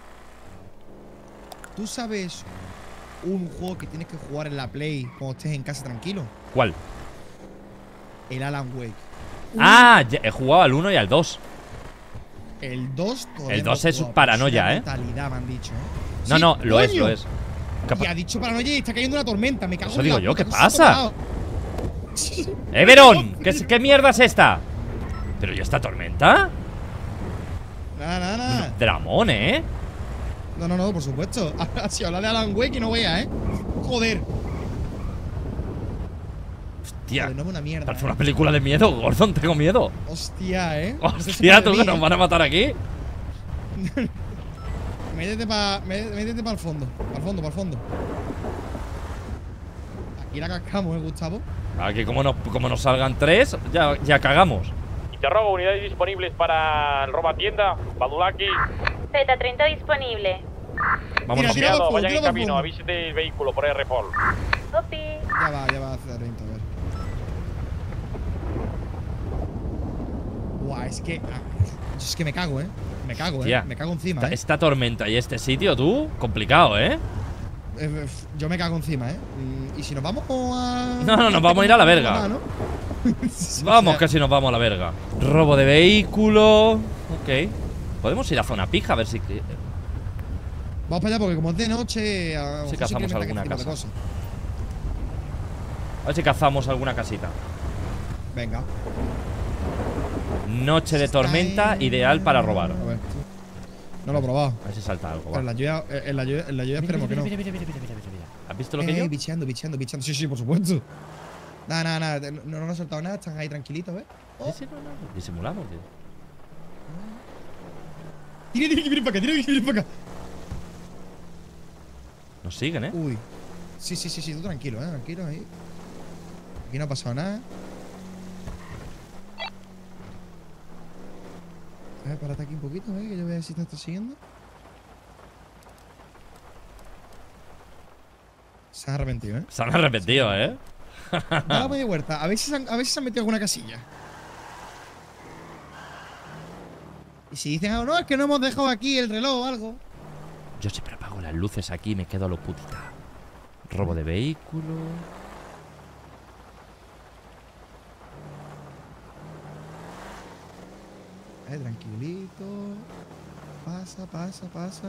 ¿Tú sabes un juego que tienes que jugar en la Play cuando estés en casa tranquilo? ¿Cuál? El Alan Wake. Ah, ya- he jugado al uno y al dos. El dos todavía El no dos he es jugado, paranoia, pero ¿eh? es una brutalidad, me han dicho, ¿eh? No, Sí, no, lo es, coño. lo es. ¿Qué Y pa- ha dicho paranoia y está cayendo una tormenta. Me cago Eso en digo la yo, puta, ¿qué que se ha pasa? tocado. ¡Eh, Verón! ¿Qué, es- ¿Qué mierda es esta? ¿Pero y esta tormenta? Nada, nada, nada. Dramón, ¿eh? No, no, no, por supuesto. Si habla de Alan Wake y no vea, ¿eh? Joder. Hostia. Joder, no es una mierda. Parece ¿eh? una película de miedo, Gordon, tengo miedo. Hostia, ¿eh? Hostia, tú que nos van a matar aquí. Métete para métete pa el fondo. Para el fondo, para el fondo. Aquí la cascamos, ¿eh, Gustavo? Aquí como nos, como nos salgan tres, ya, ya cagamos. Interrogo, unidades disponibles para el roba tienda. Badulaki. Z treinta disponible. Vámonos. Tira, tira para el fondo, Vayan tira en para el camino, fondo. avísete el vehículo por R-Pol. Copy. Ya va, ya va a hacer treinta, a ver. Buah, es que. ah, es que me cago, ¿eh? Me cago, ¿eh? Hostia. Me cago encima, Esta, ¿eh? esta tormenta y este sitio, tú, complicado, ¿eh? Eh, eh, Yo me cago encima, ¿eh? Mm, Y si nos vamos a. No, no, nos vamos a ir a la verga. ¿no? Vamos, casi nos vamos a la verga. Robo de vehículo. Ok. Podemos ir a zona pija a ver si. Vamos para allá porque como es de noche. A lo Si mejor cazamos incrementa alguna este tipo de casa. cosas. A ver si cazamos alguna casita. Venga. Noche de tormenta, ideal para robar. A ver. No lo he probado. A ver si salta algo. Pero en la lluvia, en la lluvia, en la lluvia esperemos que no. Mira, mira, mira, mira, mira, mira. ¿Has visto lo que eh, yo? Bicheando, bicheando, bicheando. Sí, sí, por supuesto. Nada, nada, nada. No, no nos han soltado nada. Están ahí tranquilitos, ¿ves? Sí, sí, no, no. Disimulamos, tío. Tira, tira, que viene para acá, tira, que viene para acá. Nos siguen, ¿eh? Uy. Sí, sí, sí, sí. Tú tranquilo, ¿eh? Tranquilo ahí. Aquí no ha pasado nada. A ver, párate aquí un poquito, ¿eh? Que yo voy a ver si te está siguiendo. Se han arrepentido, ¿eh? Se han arrepentido, ¿eh? Dale media vuelta. A ver si se han, a ver si se han metido alguna casilla. Y si dicen, oh, no, es que no hemos dejado aquí el reloj o algo. Yo siempre apago las luces aquí y me quedo a lo putita. Robo de vehículo. Eh, tranquilito. Pasa, pasa, pasa.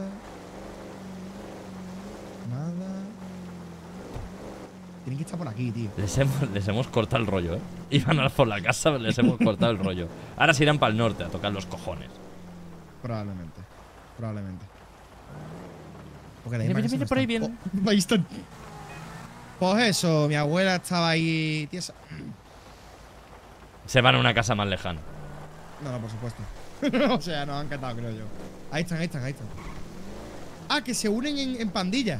Nada. Tienen que estar por aquí, tío. Les hemos, les hemos cortado el rollo, ¿eh? Iban a por la casa, pero les hemos cortado el rollo. Ahora se irán para el norte a tocar los cojones. Probablemente. Probablemente. Porque Mira, mira, mira, por ahí viene. Oh, ahí están. Pues eso, mi abuela estaba ahí tiesa. Se van a una casa más lejana. No, no, por supuesto. O sea, nos han encantado, creo yo. Ahí están, ahí están, ahí están. Ah, que se unen en, en pandilla.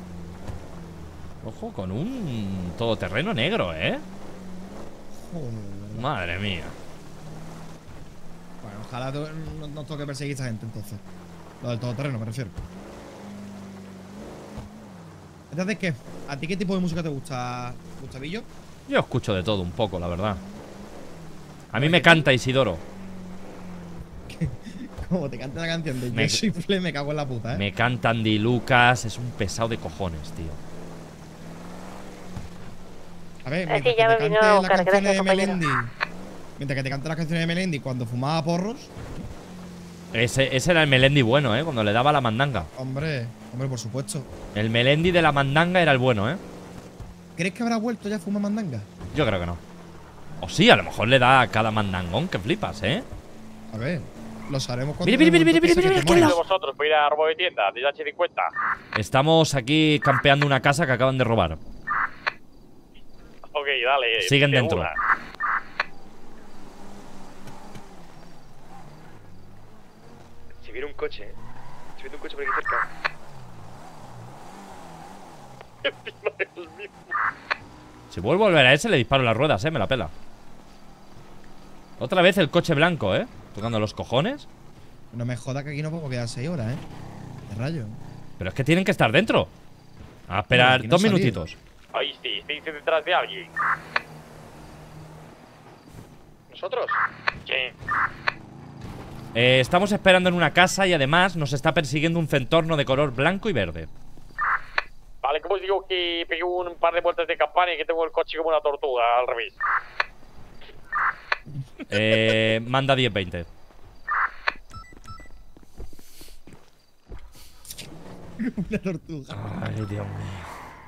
Ojo, con un todoterreno negro, ¿eh? Joder. Madre mía. Bueno, ojalá no nos toque perseguir a esta gente, entonces. Lo del todoterreno, me refiero. Entonces, ¿qué? ¿A ti qué tipo de música te gusta, Gustavillo? Yo escucho de todo un poco, la verdad. A mí me canta Isidoro. Como te canta la canción de Me- Yo soy Fle, me cago en la puta, ¿eh? Me canta Andy Lucas. Es un pesado de cojones, tío. A ver, Es mientras que ya que me te vino cante a las buscar, canciones gracias, de compañero. Melendi. Mientras que te cante las canciones de Melendi cuando fumaba porros. Ese, ese era el Melendi bueno, ¿eh? Cuando le daba la mandanga. Hombre, hombre, por supuesto. El Melendi de la mandanga era el bueno, ¿eh? ¿Crees que habrá vuelto ya a fumar mandanga? Yo creo que no. O sí, a lo mejor le da a cada mandangón que flipas, ¿eh? A ver, lo sabremos cuando. Mira, mira, mira, mira, mira, mira, mira, ¿Quién de mira. vosotros puede ir a robo de tienda? De H cincuenta. Estamos aquí campeando una casa que acaban de robar. Ok, dale. Siguen de dentro. una. Si viene un coche, ¿eh? Si viene un coche por aquí cerca. Si vuelvo a volver a ese, le disparo las ruedas, ¿eh? Me la pela. Otra vez el coche blanco, ¿eh? Tocando los cojones. No me joda que aquí no puedo quedar seis horas, ¿eh? De rayo. Pero es que tienen que estar dentro. A esperar aquí no dos salir. minutitos. Ahí sí, estoy detrás de alguien. ¿Nosotros? Sí. Eh, estamos esperando en una casa y además nos está persiguiendo un centorno de color blanco y verde. Vale, como os digo que pegué un par de vueltas de campana y que tengo el coche como una tortuga, al revés. Eh, manda diez veinte. Una tortuga. Ay, Dios mío.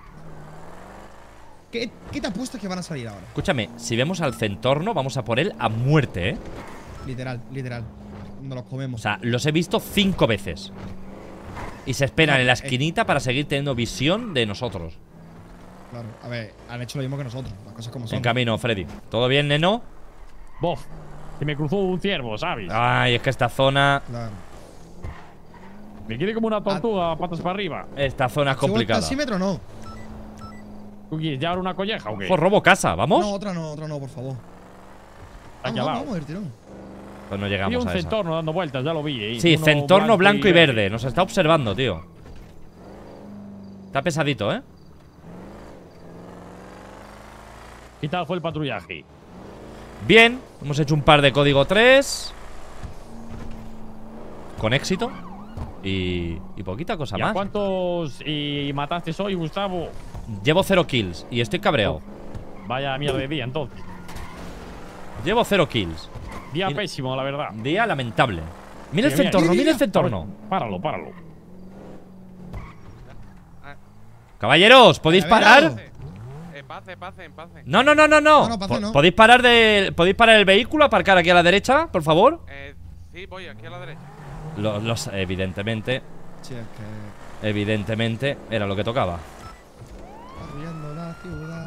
¿Qué, ¿Qué te apuestas que van a salir ahora? Escúchame, si vemos al centorno, vamos a por él a muerte, ¿eh? Literal, literal. Nos los comemos. O sea, los he visto cinco veces. Y se esperan No, en la eh. esquinita para seguir teniendo visión de nosotros. Claro, a ver, han hecho lo mismo que nosotros. Las cosas como son. En camino, Freddy. ¿Todo bien, neno? Bof, que me cruzó un ciervo, ¿sabes? Ay, es que esta zona. Claro. Me quiere como una tortuga, patas para arriba. Esta zona es ¿Se vuelve complicada. taxímetro o no? ¿Tú quieres llevar una colleja o qué? Ojo, robo casa, ¿vamos? No, otra no, otra no, por favor. Aquí Vamos, al vamos, lado. vamos, el tirón. Pues no Vi llegamos un a esa. centorno dando vueltas, ya lo vi. ¿eh? Sí, Uno centorno blanco y verde. Nos está observando, tío. Está pesadito, ¿eh? ¿Qué tal fue el patrullaje? Bien, hemos hecho un par de código tres. Con éxito. Y, y poquita cosa ¿Y a más. cuántos y mataste hoy, Gustavo? Llevo cero kills y estoy cabreado. Vaya mierda de día, entonces. Llevo cero kills. Día Mira- pésimo, la verdad. Día lamentable. Mira el Mira, centorno, mira, mira el mira. centorno. Páralo, páralo. Caballeros, ¿podéis A ver, parar? algo. Eh, pase, pase, pase. No, no, no, no, no. No, no, pase Po- no. ¿Podéis parar de, ¿Podéis parar el vehículo, aparcar aquí a la derecha, por favor? Eh, sí, voy aquí a la derecha. Los, los evidentemente, Sí, es que. evidentemente, era lo que tocaba. Corriendo la ciudad.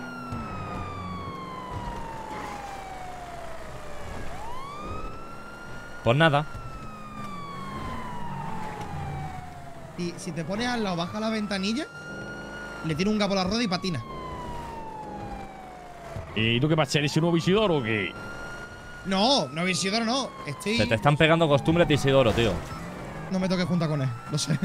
Pues nada. Y si te pones al lado, baja la ventanilla, le tira un gapo a la rueda y patina. ¿Y tú qué pasa? ¿Eres un nuevo Isidoro o qué? No, no, Isidoro, no. Estoy. Se te están pegando costumbres de Isidoro, tío. No me toques junta con él, lo sé.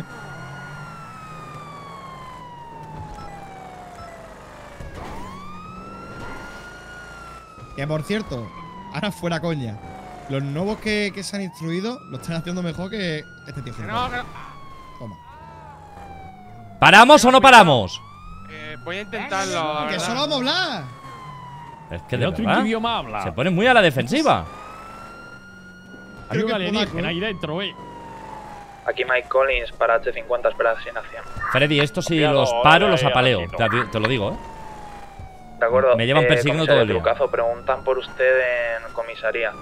Que por cierto, ahora fuera coña. Los nuevos que, que se han instruido lo están haciendo mejor que este tío. No, no. Toma. ¿Paramos o no paramos? Eh, voy a intentarlo, la Que verdad. solo vamos a hablar. Es que ¿El de otro verdad, idioma habla? se pone muy a la defensiva. Hay un que alienígena polaco. ahí dentro, eh. Aquí Mike Collins para H cincuenta, espera asignación. Freddy, esto si Copiado, los paro, vale, los ahí, apaleo. abajito. Te, te lo digo, eh. De acuerdo. Me llevan eh, persiguiendo todo el día. comisario Trucazo, preguntan por usted en comisaría.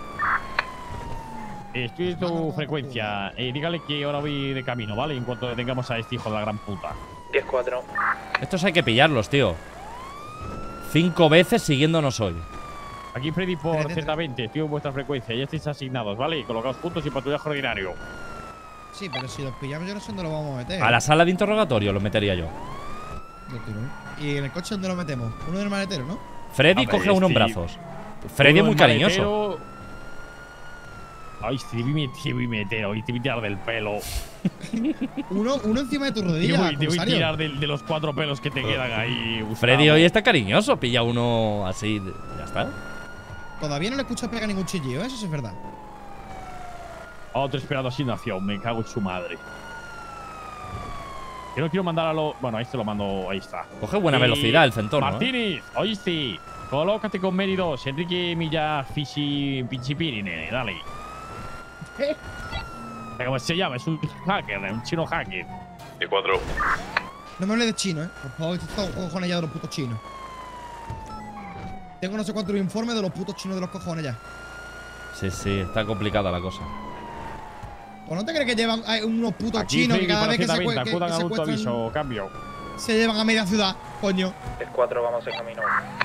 Estoy en tu frecuencia. Eh, dígale que ahora voy de camino, ¿vale? En cuanto tengamos a este hijo de la gran puta. diez cuatro. Estos hay que pillarlos, tío. Cinco veces siguiéndonos hoy. Aquí Freddy por Z veinte, estoy en vuestra frecuencia. Ya estáis asignados, ¿vale? Colocaos juntos y patrullaje ordinario. Sí, pero si los pillamos, yo no sé dónde los vamos a meter. A la sala de interrogatorio los metería yo. Lo tiro. ¿Y en el coche dónde lo metemos? Uno del maletero, ¿no? Freddy Hombre, coge uno en sí. brazos. Freddy es muy Uno en cariñoso. maletero. Ay, sí, me te voy a meter, hoy te voy a tirar del pelo. Uno, uno encima de tu Te rodilla, voy, te voy a comisario. tirar de, de los cuatro pelos que te quedan ahí, Gustavo. Freddy hoy está cariñoso. Pilla uno así. de- Ya está. Todavía no le escucho pegar ningún chillido, ¿eh? Eso sí es verdad. Otro esperando asignación, me cago en su madre. Yo no quiero mandar a lo. Bueno, ahí se lo mando, ahí está. Coge buena Y- velocidad el centorno, ¿eh? Martínez, oíste. Colócate con Meri dos, Enrique Milla Fishi Pichipiri, nene, dale. ¿Qué? ¿Cómo se llama? Es un hacker, un chino hacker. diez cuatro. No me hables de chino, ¿eh? Por favor, esto está cojones ya de los putos chinos. Tengo no sé cuántos informes de los putos chinos de los cojones ya. Sí, sí, está complicada la cosa. ¿O no te crees que llevan hay unos putos Aquí chinos que Freddy cada para vez que se, Z veinte, cue- que- acudan que al alto secuestran aviso, cambio. se llevan a media ciudad? Coño. diez cuatro, vamos en camino.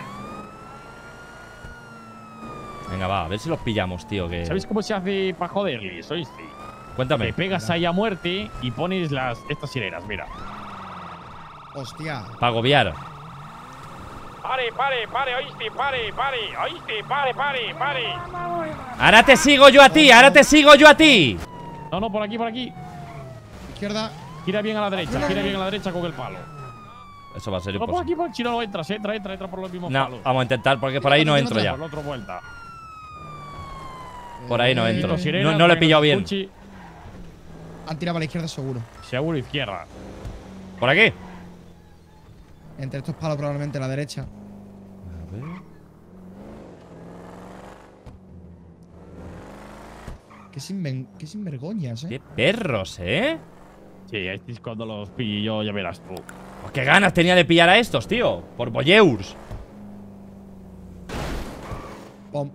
Venga, va, a ver si los pillamos, tío. Que... ¿Sabéis cómo se hace para joderles? ¿Oíste? Cuéntame. Te pegas ahí a muerte y pones las estas sirenas, mira. Hostia. Para agobiar. Pare, pare, pare, oíste, pare, pare, oíste, pare, pare, pare. Ahora te sigo yo a ti, ahora te sigo yo a ti. No, no, por aquí, por aquí. Izquierda. Gira bien a la derecha, gira bien a la derecha con el palo. Eso va a ser No, por imposible. aquí, por el chino no entras, entra, entra, entra por los mismos No, palos. vamos a intentar, porque por ahí no entro ya. Por la otra vuelta. Por ahí no entro. Sirena, No, no le he para que pillado nos bien. escuche. Han tirado a la izquierda seguro. Seguro izquierda. ¿Por aquí? Entre estos palos probablemente a la derecha. A ver. Qué, sinven qué sinvergoñas, ¿eh? Qué perros, ¿eh? Sí, este es cuando los pillo yo, ya verás tú. Pues qué ganas tenía de pillar a estos, tío. Por boyeurs. Pom.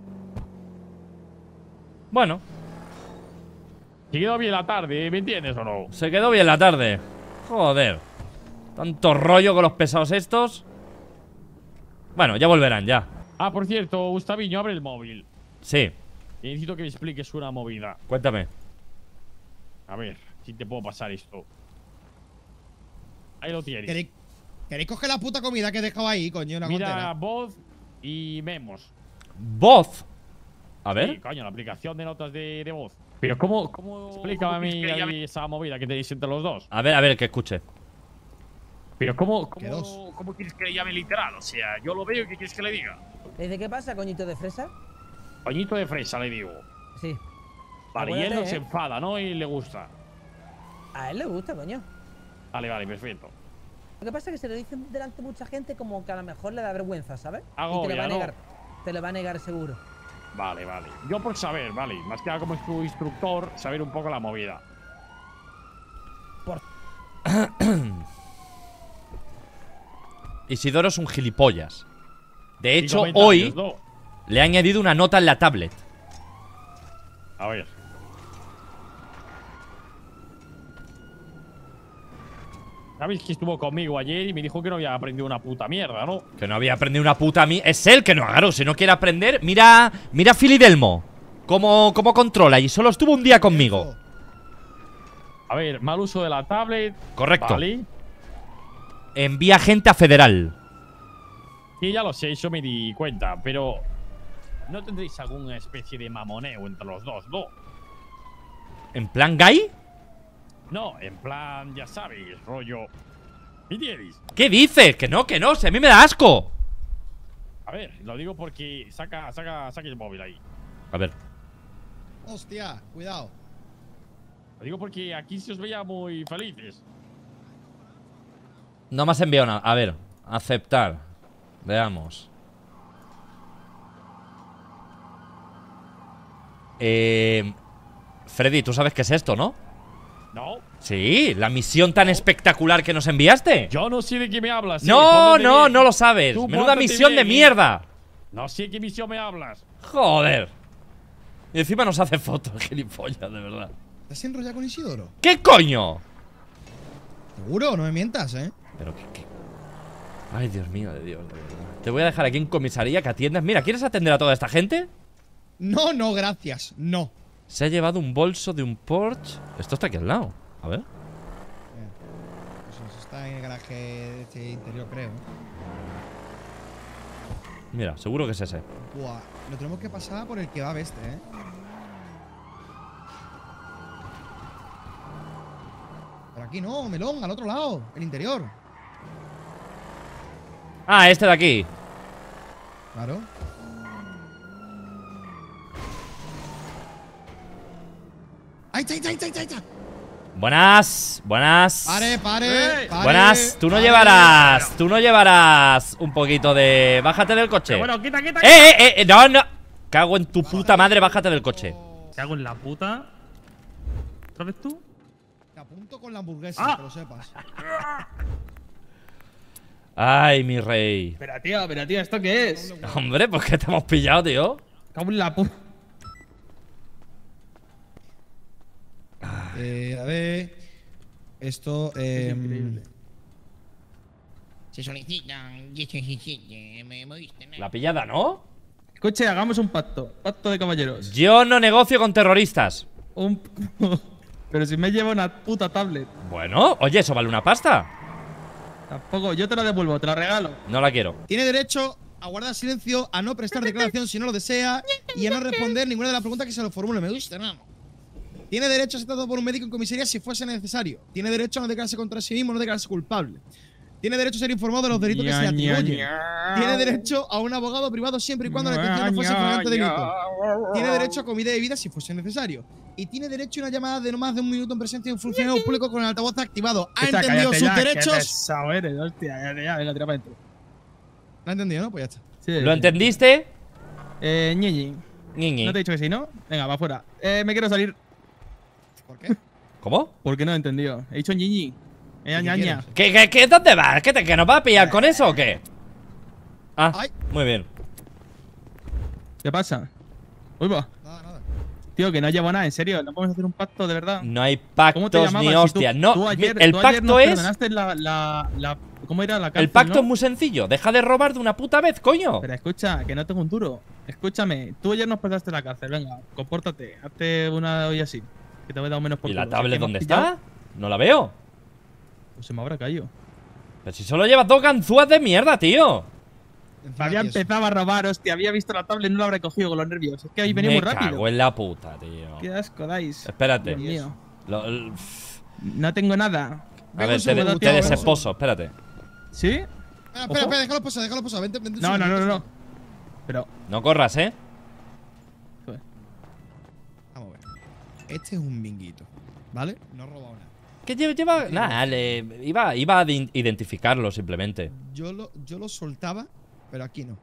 Bueno, Se quedó bien la tarde, ¿me entiendes o no? se quedó bien la tarde. Joder. Tanto rollo con los pesados estos. Bueno, ya volverán, ya. Ah, por cierto, Gustaviño, abre el móvil. Sí, Y necesito que me expliques una movida. cuéntame. A ver, si te puedo pasar esto. Ahí lo tienes. ¿Queréis, ¿Queréis coger la puta comida que he dejado ahí, coño? Una Mira, contera? voz y memos. Voz. A ver. Sí, coño, la aplicación de notas de, de voz. Pero ¿cómo, cómo explícame a mí ahí esa movida que tenéis entre los dos? A ver, a ver, que escuche. Pero ¿cómo, ¿Qué cómo, dos? cómo quieres que le llame literal? O sea, yo lo veo y ¿qué quieres que le diga? ¿Le dice qué pasa, coñito de fresa? Coñito de fresa, le digo. Sí. Vale, y él Acuérdate, no se ¿eh? enfada, ¿no? Y le gusta. A él le gusta, coño. Vale, vale, perfecto. Lo que pasa es que se lo dicen delante de mucha gente como que a lo mejor le da vergüenza, ¿sabes? y te Agobia, lo va a ¿no? negar. Te lo va a negar seguro. Vale, vale. Yo por saber, vale. Más que nada como es tu instructor, saber un poco la movida. Isidoro es un gilipollas. De Y hecho, comentarios, hoy ¿no? le ha añadido una nota en la tablet. A ver. ¿Sabéis que estuvo conmigo ayer y me dijo que no había aprendido una puta mierda, ¿no? Que no había aprendido una puta mí. Es él que no, claro, si no quiere aprender. Mira, mira a Filidelmo. Cómo, cómo controla. Y solo estuvo un día conmigo. A ver, mal uso de la tablet. Correcto. Vale. Envía gente a Federal. Sí, ya lo sé, eso me di cuenta, pero ¿no tendréis alguna especie de mamoneo entre los dos, no? ¿En plan gay? No, en plan, ya sabéis, rollo. ¿Me entiendes? ¿Qué dices? Que no, que no, si a mí me da asco. A ver, lo digo porque saca, saca, saca el móvil ahí. A ver. Hostia, cuidado. Lo digo porque aquí se os veía muy felices. No me has enviado nada. A ver, aceptar. Veamos. Eh, Freddy, ¿tú sabes qué es esto, no? No. Sí, la misión tan espectacular que nos enviaste. Yo no sé de qué me hablas. No, no, no lo sabes. Tú Menuda pórtate misión de bien, ¿eh? mierda. No sé qué misión me hablas. Joder. Y encima nos hace fotos, gilipollas, de verdad. ¿Estás enrollado con Isidoro? ¿Qué coño? Seguro, no me mientas, ¿eh? Pero qué, qué... Ay, Dios mío, de Dios, de verdad. Te voy a dejar aquí en comisaría que atiendas. Mira, ¿quieres atender a toda esta gente? No, no, gracias, no. Se ha llevado un bolso de un Porsche. Esto está aquí al lado. A ver. Pues eso está en el garaje de este interior, creo. Mira, seguro que es ese. Buah, lo tenemos que pasar por el que va a este, ¿eh? Pero aquí no, melón, al otro lado, el interior. Ah, este de aquí. Claro. ¡Ahí está, ahí está, ahí está, ahí está! Buenas, buenas. Pare, pare, pare. Buenas, tú no pare. llevarás, tú no llevarás un poquito de... Bájate del coche. Pero bueno, quita, quita, ¡Eh, eh, eh! No, no. Cago en tu puta madre, bájate del coche. Cago en la puta. ¿Otra vez tú? Te apunto con la hamburguesa, Ah. que lo sepas. Ay, mi rey. Espera, tío, espera, tío, ¿esto qué es? Hombre, pues que te hemos pillado, tío. Cago en la puta. Eh, a ver. Esto, eh. Se solicitan diecisiete diecisiete. Me moviste, ¿no? La pillada, ¿no? Escuche, hagamos un pacto. Pacto de caballeros. Yo no negocio con terroristas. Un. Pero si me lleva una puta tablet. Bueno, oye, eso vale una pasta. Tampoco, yo te la devuelvo, te la regalo. No la quiero. Tiene derecho a guardar silencio, a no prestar declaración si no lo desea y a no responder ninguna de las preguntas que se le formule. Me gusta, ¿no? Tiene derecho a ser tratado por un médico en comisaría si fuese necesario. Tiene derecho a no declararse contra sí mismo, no declararse culpable. Tiene derecho a ser informado de los delitos que se le atribuyen. Tiene derecho a un abogado privado siempre y cuando la intención no fuese flagrante delito. Tiene derecho a comida y bebida si fuese necesario. Y tiene derecho a una llamada de no más de un minuto en presencia de un funcionario público con el altavoz activado. ¿Ha Esta, entendido cállate sus ya, qué derechos? pesado eres, hostia, cállate ya, venga, tira para adentro. ¿Lo ha entendido, no? Pues ya está. Sí, ¿Lo sí. entendiste? Eh, ñiñi. Ñiñi. ¿No te he dicho que sí, no? Venga, va afuera. Eh, me quiero salir. ¿Por qué? ¿Cómo? Porque no he entendido. He dicho ñiñi. Eh, qué ñaña. ¿Qué, qué, qué, dónde vas? ¿Qué te, que nos vas a pillar con eso o qué? Ah, Ay. muy bien. ¿Qué pasa? Uy, va. Nada, nada. Tío, que no llevo nada, en serio. No podemos hacer un pacto, de verdad. No hay ¿Cómo te pactos llamabas? ni Si tú- hostia. No, tú ayer- el tú ayer pacto nos es. perdonaste la, la, la- ¿Cómo era la cárcel, El pacto no? es muy sencillo. Deja de robar de una puta vez, coño. Pero escucha, que no tengo un duro. Escúchame, tú ayer nos pasaste la cárcel, venga, compórtate, hazte una hoy así. Que te voy a dar menos por ¿Y la culo. Si es tablet que dónde hemos pillado, está? No la veo. Pues se me habrá caído. Pero si solo llevas dos ganzúas de mierda, tío. Encima Había tieso. empezado a robar, hostia, había visto la tablet y no la habré cogido con los nervios. Es que ahí venía Me muy rápido. cago en la puta, tío. Qué asco dais. Espérate. Dios mío. Lo- l- No tengo nada. a ver, te, segundo, te tío, venga un desesposo, espérate. ¿Sí? Espera, espera, espera, déjalo pasar, déjalo pasar. Vente, vente. un No, no, segundo, no, no, vente no. Pero, No corras, ¿eh? joder. un segundo. Vamos a ver. Este es un minguito, ¿vale? No ha robado nada. Que lleva. lleva nada, le, iba, iba a de- identificarlo simplemente. Yo lo, yo lo soltaba, pero aquí no.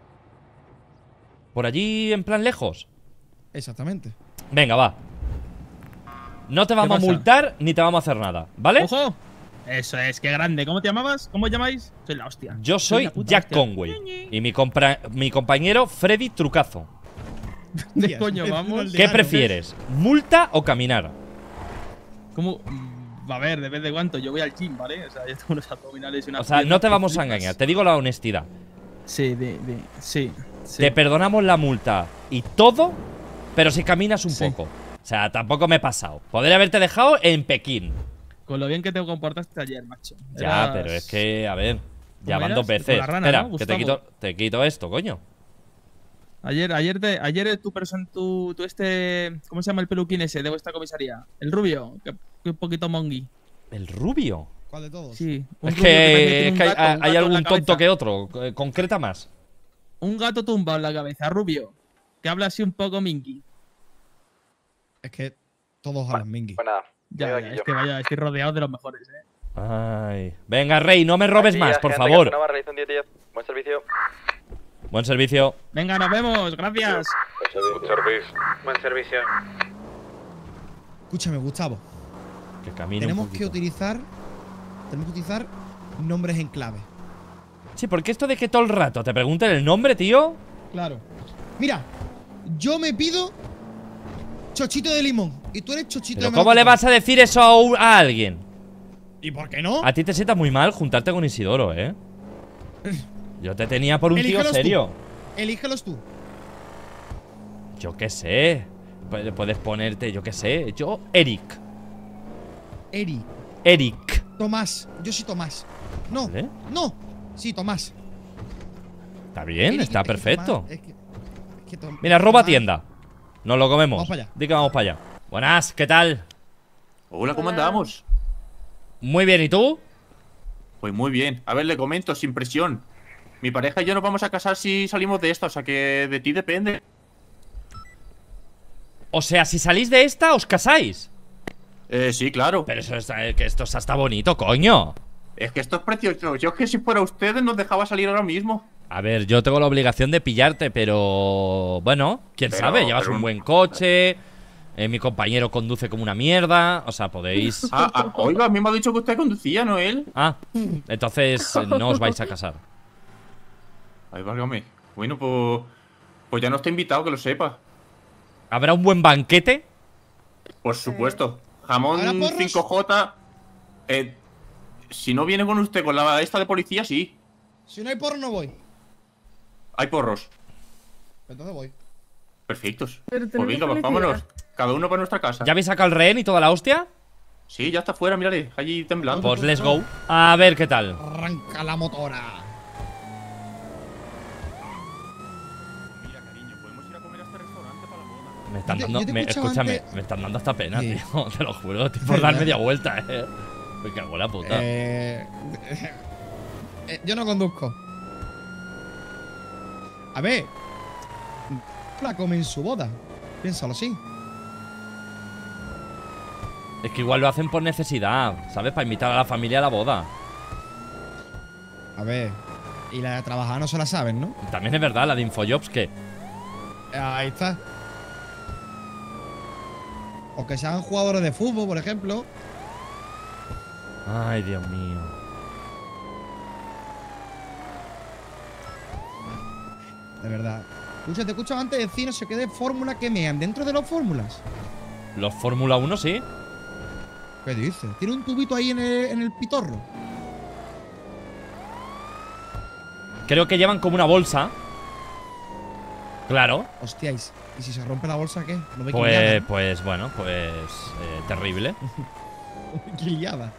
Por allí, en plan lejos. Exactamente. Venga, va. No te vamos a pasa? multar ni te vamos a hacer nada, ¿vale? ¡Ojo! Eso es, qué grande. ¿Cómo te llamabas? ¿Cómo os llamáis? Soy la hostia. Yo soy la puta Jack hostia. Conway. Y mi, compra- mi compañero Freddy Trucazo. ¿De coño vamos? ¿Qué prefieres? ¿Multa o caminar? ¿Cómo? A ver, depende de cuánto. Yo voy al gym, ¿vale? O sea, yo tengo unos abdominales y una. O sea, no te vamos a engañar, te digo la honestidad. Sí, de, de, sí, sí. Te perdonamos la multa y todo, pero si caminas un Sí. poco. O sea, tampoco me he pasado. Podría haberte dejado en Pekín. Con lo bien que te comportaste ayer, macho. Ya, Eras- pero es que, a ver, ya ¿Cómo van eras? dos veces. Con la rana, Espera, ¿no, que te Gustavo? quito, te quito esto, coño. Ayer, ayer, te, ayer tu persona, tu, tu este. ¿Cómo se llama el peluquín ese de vuestra comisaría? El rubio, que, que un poquito mongi. ¿El rubio? ¿Cuál de todos? Sí. un Es rubio también que, tiene es un que hay, gato, un hay gato en algún la tonto cabeza. que otro. Eh, Concreta más. Un gato tumbado en la cabeza, rubio. Que habla así un poco mingy. Es que todos hablan mingy. Pues nada. Ya, ya, es que vaya, estoy rodeado de los mejores, eh. Ay. Venga, Rey, no me robes Aquí, más, por agente favor. Casanova, realiza un diez diez. Buen servicio. Buen servicio. Venga, nos vemos, gracias. Buen servicio. Buen servicio. Escúchame, Gustavo. Que camine un Tenemos que poquito. utilizar. Tenemos que utilizar nombres en clave. Sí, porque esto de que todo el rato te pregunten el nombre, tío. Claro. Mira, yo me pido chochito de limón. Y tú eres chochito Pero de ¿cómo le melocotón. vas a decir eso a, un- a alguien? ¿Y por qué no? A ti te sienta muy mal juntarte con Isidoro, ¿eh? Yo te tenía por un tío Elígelos tú. serio. Elígelos tú. Yo qué sé. Pu- Puedes ponerte, yo qué sé. Yo, Eric. Eri. Eric. Tomás. Yo soy Tomás. No. ¿Vale? No. Sí, Tomás. Está bien, Eric, está es que perfecto. Tomás- es que- es que Tom- Mira, roba Tomás- tienda. Nos lo comemos. Vamos para allá. Di que vamos para allá. Buenas, ¿qué tal? Hola, ¿cómo andamos? Muy bien, ¿y tú? Pues muy bien. A ver, le comento, sin presión. Mi pareja y yo nos vamos a casar si salimos de esta, o sea que de ti depende. O sea, si salís de esta, os casáis. Eh, sí, claro. Pero eso está, que esto está hasta bonito, coño. Es que esto es precioso. Yo es que si fuera ustedes nos dejaba salir ahora mismo. A ver, yo tengo la obligación de pillarte, pero... Bueno, quién Pero- sabe, llevas pero un un- buen coche. eh, mi compañero conduce como una mierda. O sea, podéis... Ah, ah, oiga, a mí me ha dicho que usted conducía, ¿no él? Ah, entonces eh, no os vais a casar. Ay, válgame. Bueno, pues. Pues ya no está invitado, que lo sepa. ¿Habrá un buen banquete? Por supuesto. Jamón ¿Habrá porros? cinco J. Eh, si no viene con usted con la esta de policía, sí. Si no hay porro, no voy. Hay porros. Entonces voy. Perfectos. Pero Pues tenemos venga, pues policía. vámonos. Cada uno para nuestra casa. ¿Ya habéis sacado el rehén y toda la hostia? Sí, ya está fuera, mírale. Allí temblando. Pues let's go. A ver qué tal. Arranca la motora. Me están Yo te- dando... yo te me- escuchaba escúchame, antes- me están dando hasta pena, Sí. tío. Te lo juro, estoy por ¿Verdad? dar media vuelta, eh. Me cago en la puta. Eh, eh, yo no conduzco. A ver. La come en su boda. Piénsalo así. Es que igual lo hacen por necesidad, ¿sabes? Para invitar a la familia a la boda. A ver. Y la de trabajar no se la saben, ¿no? También es verdad, la de Infojobs que... Ahí está. O que sean jugadores de fútbol, por ejemplo. Ay, Dios mío. De verdad. Escucha, te escuchaba antes decir no sé qué de fórmula que mean dentro de las fórmulas. Los Fórmula uno sí. ¿Qué dices? Tiene un tubito ahí en el, en el pitorro. Creo que llevan como una bolsa. Claro. Hostia, ¿y, y si se rompe la bolsa qué? No me Pues, pues bueno, pues eh, terrible. Qué liada.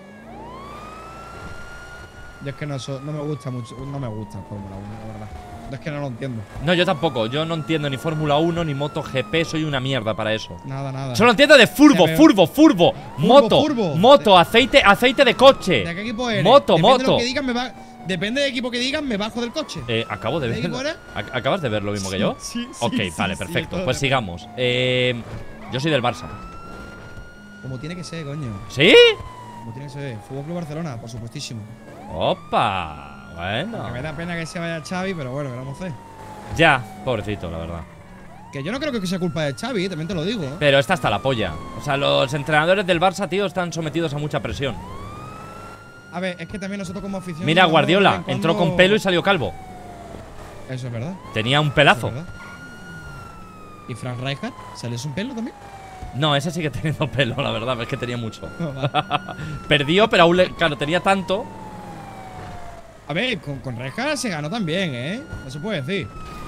Yo es que no, so- no me gusta mucho. No me gusta el Fórmula uno, la verdad. Yo es que no lo entiendo. No, yo tampoco. Yo no entiendo ni Fórmula uno ni MotoGP. Soy una mierda para eso. Nada, nada. Solo entiendo de furbo, Ya veo. furbo, furbo, moto, furbo. moto, aceite, aceite de coche. ¿De qué equipo eres? Moto, Depende de moto. lo que digan, me va- Depende del equipo que digan, me bajo del coche. Eh, acabo de ¿De ver. equipo eres? Ac- ¿Acabas de ver lo mismo que yo? Sí, sí, Ok, sí, vale, sí, perfecto. todo Pues de- sigamos. Eh, yo soy del Barça. Como tiene que ser, coño. ¿Sí? Como tiene que ser. Fútbol Club Barcelona, por supuestísimo. Opa. Bueno. Que me da pena que se vaya Xavi, pero bueno, ¿qué vamos a hacer? Ya, pobrecito, la verdad. Que yo no creo que sea culpa de Xavi, también te lo digo. ¿eh? Pero esta está la polla. O sea, los entrenadores del Barça, tío, están sometidos a mucha presión. A ver, es que también nosotros como afición. Mira, Guardiola, entró con pelo y salió calvo. Eso es verdad. Tenía un pelazo. Es verdad. ¿Y Frank Rijkaard? ¿Sales un pelo también? No, ese sí que teniendo pelo, la verdad, es que tenía mucho. No, vale. Perdió, pero aún le, claro, tenía tanto. A ver, con, con Rijkaard se ganó también, ¿eh? No se puede decir.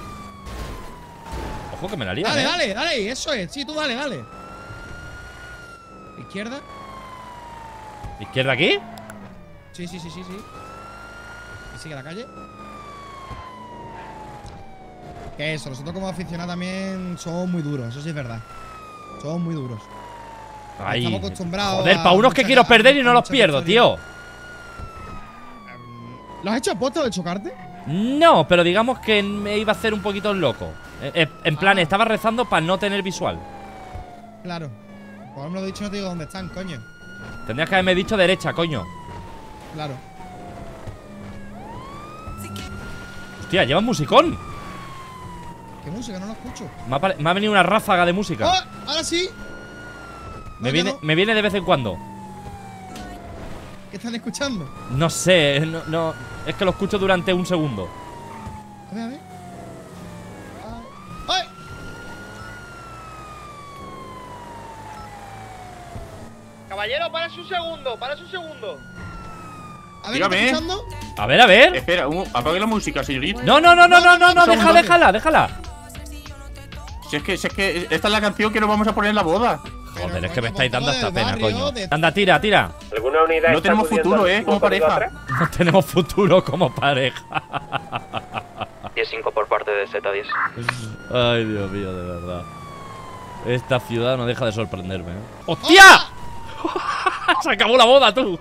Ojo que me la lía. Dale, ¿eh? dale, dale, eso es. Sí, tú dale, dale. Izquierda. ¿Izquierda aquí? Sí, sí, sí, sí, sí. Y sigue la calle. Que eso, nosotros como aficionados también somos muy duros, eso sí es verdad. Somos muy duros. Ay, Estamos acostumbrados. joder, para unos que quiero perder y no los pierdo, tío. ¿Lo has hecho a posta de chocarte? No, pero digamos que me iba a hacer un poquito loco. Eh, En plan, estaba rezando para no tener visual. Claro. Por me lo he dicho, no te digo dónde están, coño. Tendrías que haberme dicho derecha, coño. Claro. Hostia, lleva musicón. ¿Qué música? No lo escucho. Me ha, pare- me ha venido una ráfaga de música. ¡Oh! Ahora sí. me, no, viene, no. me viene de vez en cuando. ¿Qué están escuchando? No sé, no, no, es que lo escucho durante un segundo. A ver, a ver. ¡Ay! Caballero, para un segundo, para un segundo. A ver, Dígame. ¿estás escuchando? A ver, a ver. Espera, un- apague la música, señorita. No, no, no, no, no, no, no, Un déjala, segundo. déjala, déjala. Si es que, si es que esta es la canción que nos vamos a poner en la boda. Joder, es que me estáis dando del esta pena, barrio, coño. de- Anda, tira, tira. ¿Alguna unidad No está tenemos acudiendo futuro, al eh, como cinco pareja. No tenemos futuro como pareja. diez cinco por parte de Z diez. Ay, Dios mío, de verdad. Esta ciudad no deja de sorprenderme, ¿eh? ¡Hostia! Se acabó la boda, tú.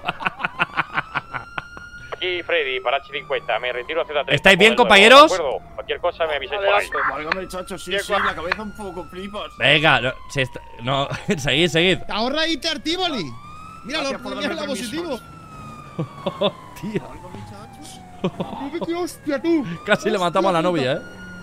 Aquí Freddy, para H cincuenta, me retiro a Z treinta. ¿Estáis bien, Joder, compañeros? de acuerdo. Cualquier cosa me avisáis por ahí. Válgame, chacho, sí, sí, la cabeza un poco flipas. Venga, no, si está- no, seguid, seguid. Te ahorra irte a Artívoli. Mira, Gracias lo por mira darme la positivo. Hostia. ¡Qué hostia, tú! Casi le matamos a la novia, ¿eh?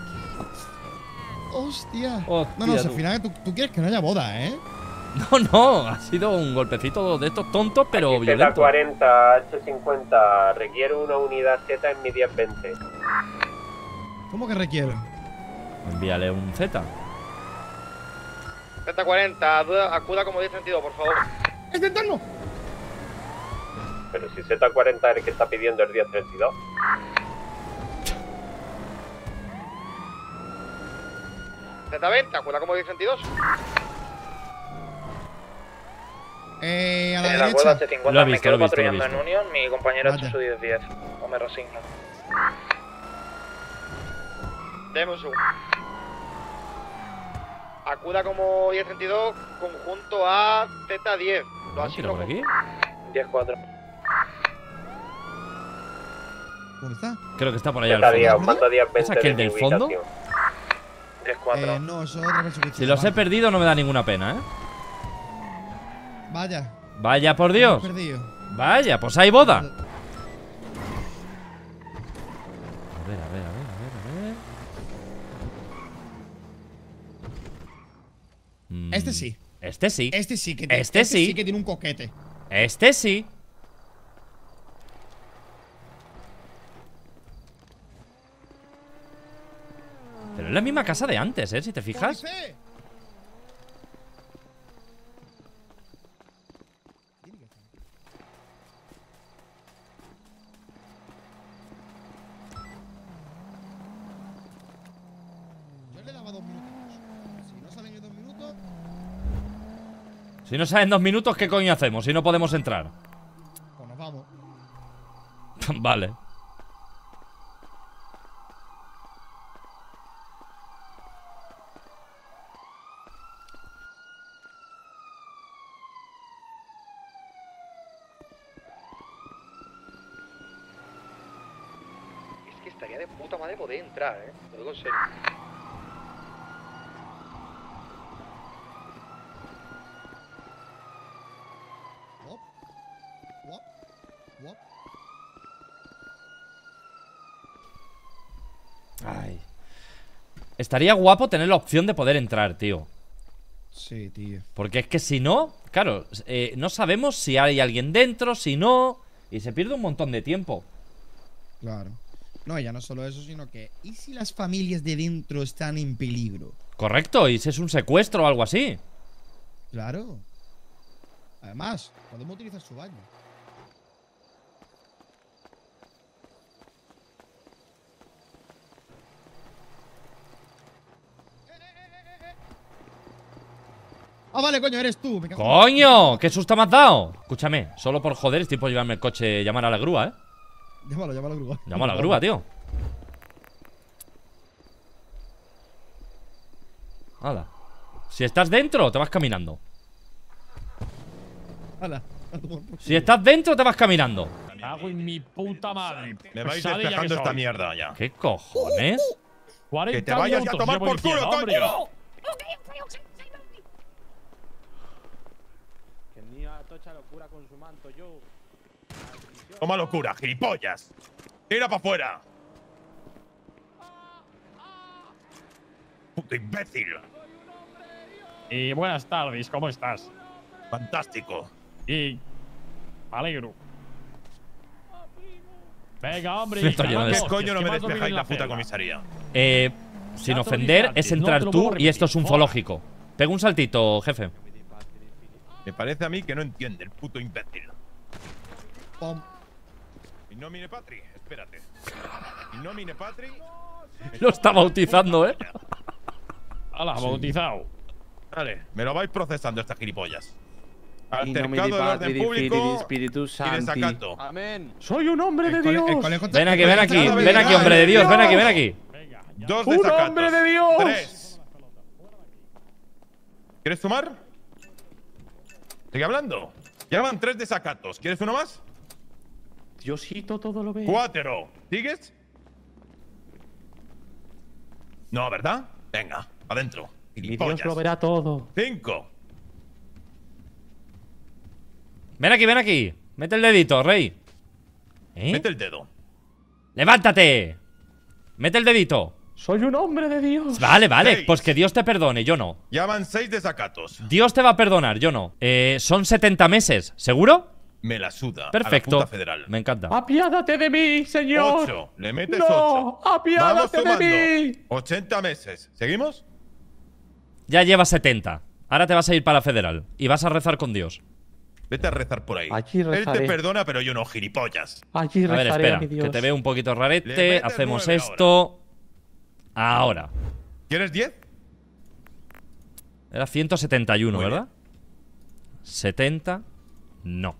¡Hostia! Hostia, No, no, si tú. al final tú, tú quieres que no haya boda, ¿eh? No, no, ha sido un golpecito de estos tontos, pero Z violento. cuarenta, H cincuenta, requiero una unidad Z en mi diez veinte. ¿Cómo que requiero? Envíale un Z. Z cuarenta, acuda, acuda como diez sentido, por favor. ¡Intentarlo! Pero si Z cuarenta es el que está pidiendo el diez treinta y dos. Z veinte, acuda como diez treinta y dos. Eh, a la En la derecha. cuadra H cincuenta, Lo he me visto, quedo lo he visto, lo he patrullando en visto. Union, mi compañero Vaya. es su diez diez. O me resigno. Deme un segundo. Acuda como diez treinta y dos, conjunto a Z diez. Lo Ah, asigno tira por aquí. diez cuatro. ¿Dónde está? Creo que está por allá Z al diez, fondo. mando diez ¿Es veinte aquel de del mi fondo? ubicación. diez cuatro. Eh, no, eso es otra persecución. Si los he perdido no me da ninguna pena, ¿eh? Vaya. Vaya por Hemos Dios. perdido. Vaya, pues hay boda. A ver, a ver, a ver, a ver, a ver. Mm, Este sí. Este sí. Este sí que Este sí. que tiene un coquete. Este sí. Pero es la misma casa de antes, ¿eh? Si te fijas. ¡Policé! Yo le daba dos minutos. Si no salen en dos minutos, Si no salen dos minutos, ¿qué coño hacemos? Si no podemos entrar. pues nos vamos. Vale. Es que estaría de puta madre poder entrar, eh. Lo digo en serio. Wop. Wop. Wop. Ay. Estaría guapo tener la opción de poder entrar, tío. Sí, tío. Porque es que si no, claro, eh, no sabemos si hay alguien dentro, si no. Y se pierde un montón de tiempo. Claro. No, ya no solo eso, sino que ¿y si las familias de dentro están en peligro? Correcto, y si es un secuestro o algo así. Claro. Además, podemos utilizar su baño. Ah, vale, coño, eres tú. Me cago en- ¡Coño! ¿Qué susto me has dado? Escúchame, solo por joder estoy por llevarme el coche, llamar a la grúa, ¿eh? Llámalo, llámalo a la grúa. Llama a la grúa, tío. Hala. Si estás dentro, te vas caminando. Hala, a tomar por Si estás dentro, te vas caminando. Me cago en mi puta madre. Me vais Pesadilla despejando que esta soy. mierda ya. ¿Qué cojones? cuarenta Que te vayas a minutos tomar llevo por culo, diciendo, hombre. coño. Que niña tocha locura con su manto, yo. Toma locura, gilipollas. Tira para afuera. Puto imbécil. Y buenas tardes, ¿cómo estás? Fantástico. Y... me alegro. Venga, hombre. Esto lleno de- ¿Qué carajo, coño no que me más dormir despejáis en la puta celda. comisaría? Eh, sin Ya te lo ofender, dije antes, es no entrar te lo tú vuelvo a y esto es un repetir. zoológico. Pega un saltito, jefe. Me parece a mí que no entiende el puto imbécil. Pom. Y nomine patri, espérate. Y nomine patri. Lo está bautizando, ¿eh? Hala, Sí. bautizado. Vale, me lo vais procesando estas gilipollas. In nomine Altercado del orden Patri, Filii, público Spiritus y Sancti. desacato. Amén. Soy un hombre de El cole- Dios. el colegio- Ven aquí, el ven colegio aquí, está ven aquí, hombre de Dios, ven aquí, ven aquí. Dos ¡Un desacatos. hombre de Dios! Tres. ¿Quieres sumar? Sigue hablando. Ya van tres desacatos. ¿Quieres uno más? Diosito todo lo ve. Cuatro. ¿Sigues? No, ¿verdad? Venga, adentro. Mi Dios Gilipollas. lo verá todo. Cinco. Ven aquí, ven aquí. Mete el dedito, rey. ¿Eh? Mete el dedo. ¡Levántate! Mete el dedito. Soy un hombre de Dios. Vale, vale, Seis. pues que Dios te perdone, yo no. Ya van seis desacatos. Dios te va a perdonar, yo no. Eh, son setenta meses, ¿seguro? Me la suda. A Perfecto. la Junta Federal. Me encanta. Apiádate de mí, Señor. Ocho. Le metes No, ocho. Vamos apiádate de sumando. mí. ochenta meses. ¿Seguimos? Ya llevas setenta. Ahora te vas a ir para la federal. Y vas a rezar con Dios. Vete a rezar por ahí. Allí Él rezaré. te perdona, pero yo no, gilipollas. Allí A ver, rezaré espera, a mi Dios. que te veo un poquito Le rarete. metes Hacemos nueve esto. Ahora. ¿Quieres diez? Era ciento setenta y uno, Muy ¿verdad? setenta. No.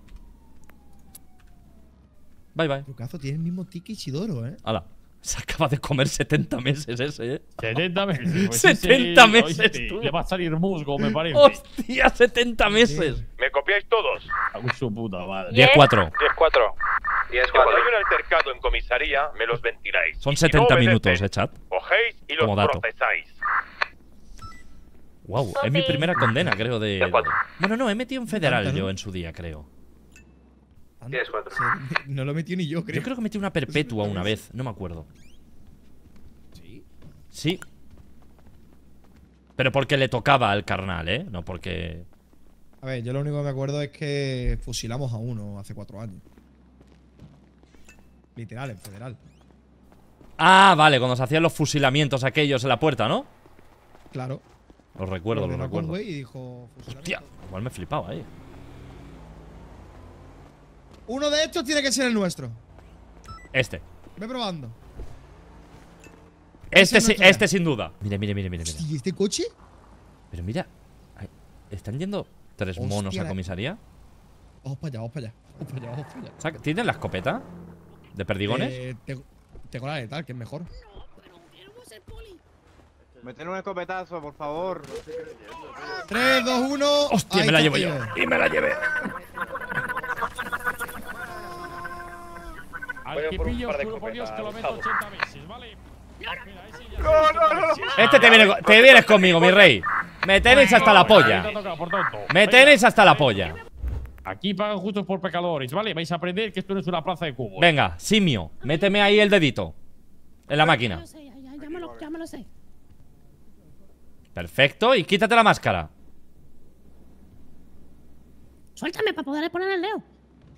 Bye, bye. Trucazo, tiene el mismo tique Isidoro, ¿eh? Hala. Se acaba de comer setenta meses ese, ¿eh? setenta meses. Pues setenta ese- meses, oíste, tú. Le va a salir musgo, me parece. ¡Hostia, setenta meses! ¿Me copiáis todos? Hago su puta madre. diez cuatro. diez cuatro. diez Cuando cuatro. hay un altercado en comisaría, me los ventiláis. Son Y si no setenta obedecen, minutos, ¿eh, chat? Cogéis y los Como dato. procesáis. Wow, es mi primera condena, creo, de... diez cuatro. Bueno, no, he metido en federal Tanta, ¿no? yo en su día, creo. diez cuatro. Se- No lo metió ni yo, creo. Yo creo que metí una perpetua una vez, no me acuerdo. ¿Sí? Sí. Pero porque le tocaba al carnal, ¿eh? No porque... A ver, yo lo único que me acuerdo es que fusilamos a uno hace cuatro años. Literal, en federal. Ah, vale, cuando se hacían los fusilamientos aquellos en la puerta, ¿no? Claro. Los recuerdo, los Ordenó recuerdo. Conway y dijo fusilamiento. Hostia, igual me he flipado ahí. Uno de estos tiene que ser el nuestro. Este. Ve probando. Este, es sí, nuestro. este sin duda. Mire, mire, mire, mire, mire. ¿Y este coche? Pero mira, ay, ¿están yendo tres Hostia, monos a la- comisaría? Vamos para allá, vamos para allá. Vamos para allá, vamos para allá. Saca- ¿Tienen la escopeta? ¿De perdigones? Eh, tengo, tengo la letal, que es mejor. Meter un escopetazo, por favor. tres, dos, uno. ¡Hostia, me la llevo yo! Y me la llevé. Al que pillo, juro por Dios que lo meto ochenta veces, ¿vale? Mira, ese ya- No, no, no. Este te, viene, co- te vienes conmigo, mi rey. Me tenéis hasta la Te ha polla. tocado, por tonto. Me Venga. tenéis hasta la polla. Aquí pagan justos por pecadores, ¿vale? Vais a aprender que esto no es una plaza de cubos. Venga, simio, méteme ahí el dedito. En la máquina. Ya, ya, ya, ya me lo, ya me lo sé. Perfecto, y quítate la máscara. Suéltame para poder poner el dedo.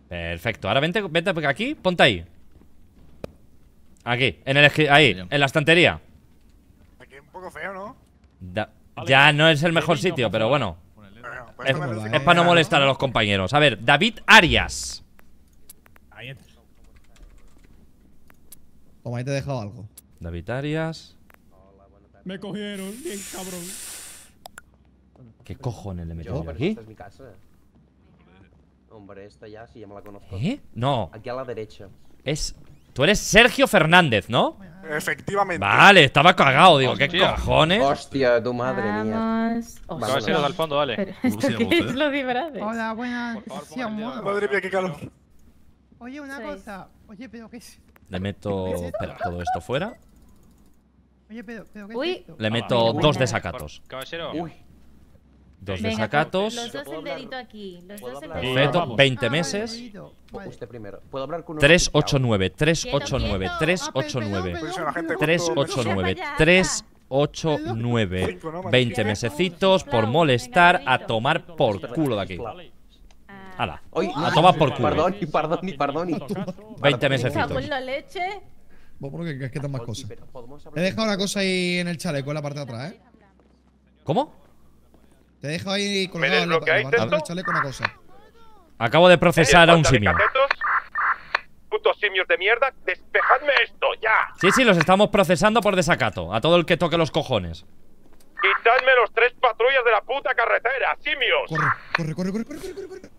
Perfecto. Ahora vente, vente por aquí, ponte ahí. Aquí, en el escri- ahí, en la estantería. Aquí es un poco feo, ¿no? Da- ya no es el mejor sitio, pero bueno. pues Es, tómalo es sin para no nada, molestar a los compañeros. A ver, David Arias. Ahí está. Toma, ahí te he dejado algo. David Arias. Me cogieron, bien cabrón. ¿Qué cojones le metí Yo, yo pero aquí? esta es mi casa. Hombre, esta ya sí, ya me la conozco. ¿Eh? No. Aquí a la derecha. Es. Tú eres Sergio Fernández, ¿no? Efectivamente. Vale, estaba cagado. Digo, ¿qué Hostia. cojones? Hostia, tu madre mía. Vamos. Vamos. Caballero, al fondo, dale. Pero, ¿esto qué es lo disfraces? Hola, buenas. Sí, amor. Madre mía, qué calor. Oye, una Seis. cosa. Oye, pero ¿qué es? Le meto. Espera, todo esto fuera. Oye, pero, pero ¿qué Uy. es esto? Le meto Buena. dos desacatos. Caballero. Uy. Dos Venga, desacatos. Los dos el dedito aquí. Los dos el dedito. Perfecto, Vamos. veinte Ah, vale, meses. dedito. Vale. Usted primero. ¿Puedo hablar con un tres oficial? ocho nueve, tres ocho nueve, tres ocho nueve, tres ocho nueve, tres ocho nueve. veinte mesecitos por molestar a tomar por culo de aquí. Hala, Oye, a tomar por culo. Perdón, y perdón, y perdón. y- veinte Cago mesecitos. en la leche. Vos porque es que están más Oye, cosas. pero podemos Te he hablar- dejado una cosa ahí en el chaleco, en la parte de atrás, ¿eh? ¿Cómo? Te he dejado ahí colgado en la, en la desbloqueáis parte del esto? chaleco una cosa. Acabo de procesar a un simio. Putos simios de mierda, despejadme esto, ya. Sí, sí, los estamos procesando por desacato. A todo el que toque los cojones. Quitadme los tres patrullas de la puta carretera, simios. Corre, corre, corre, corre, corre, corre, corre, corre.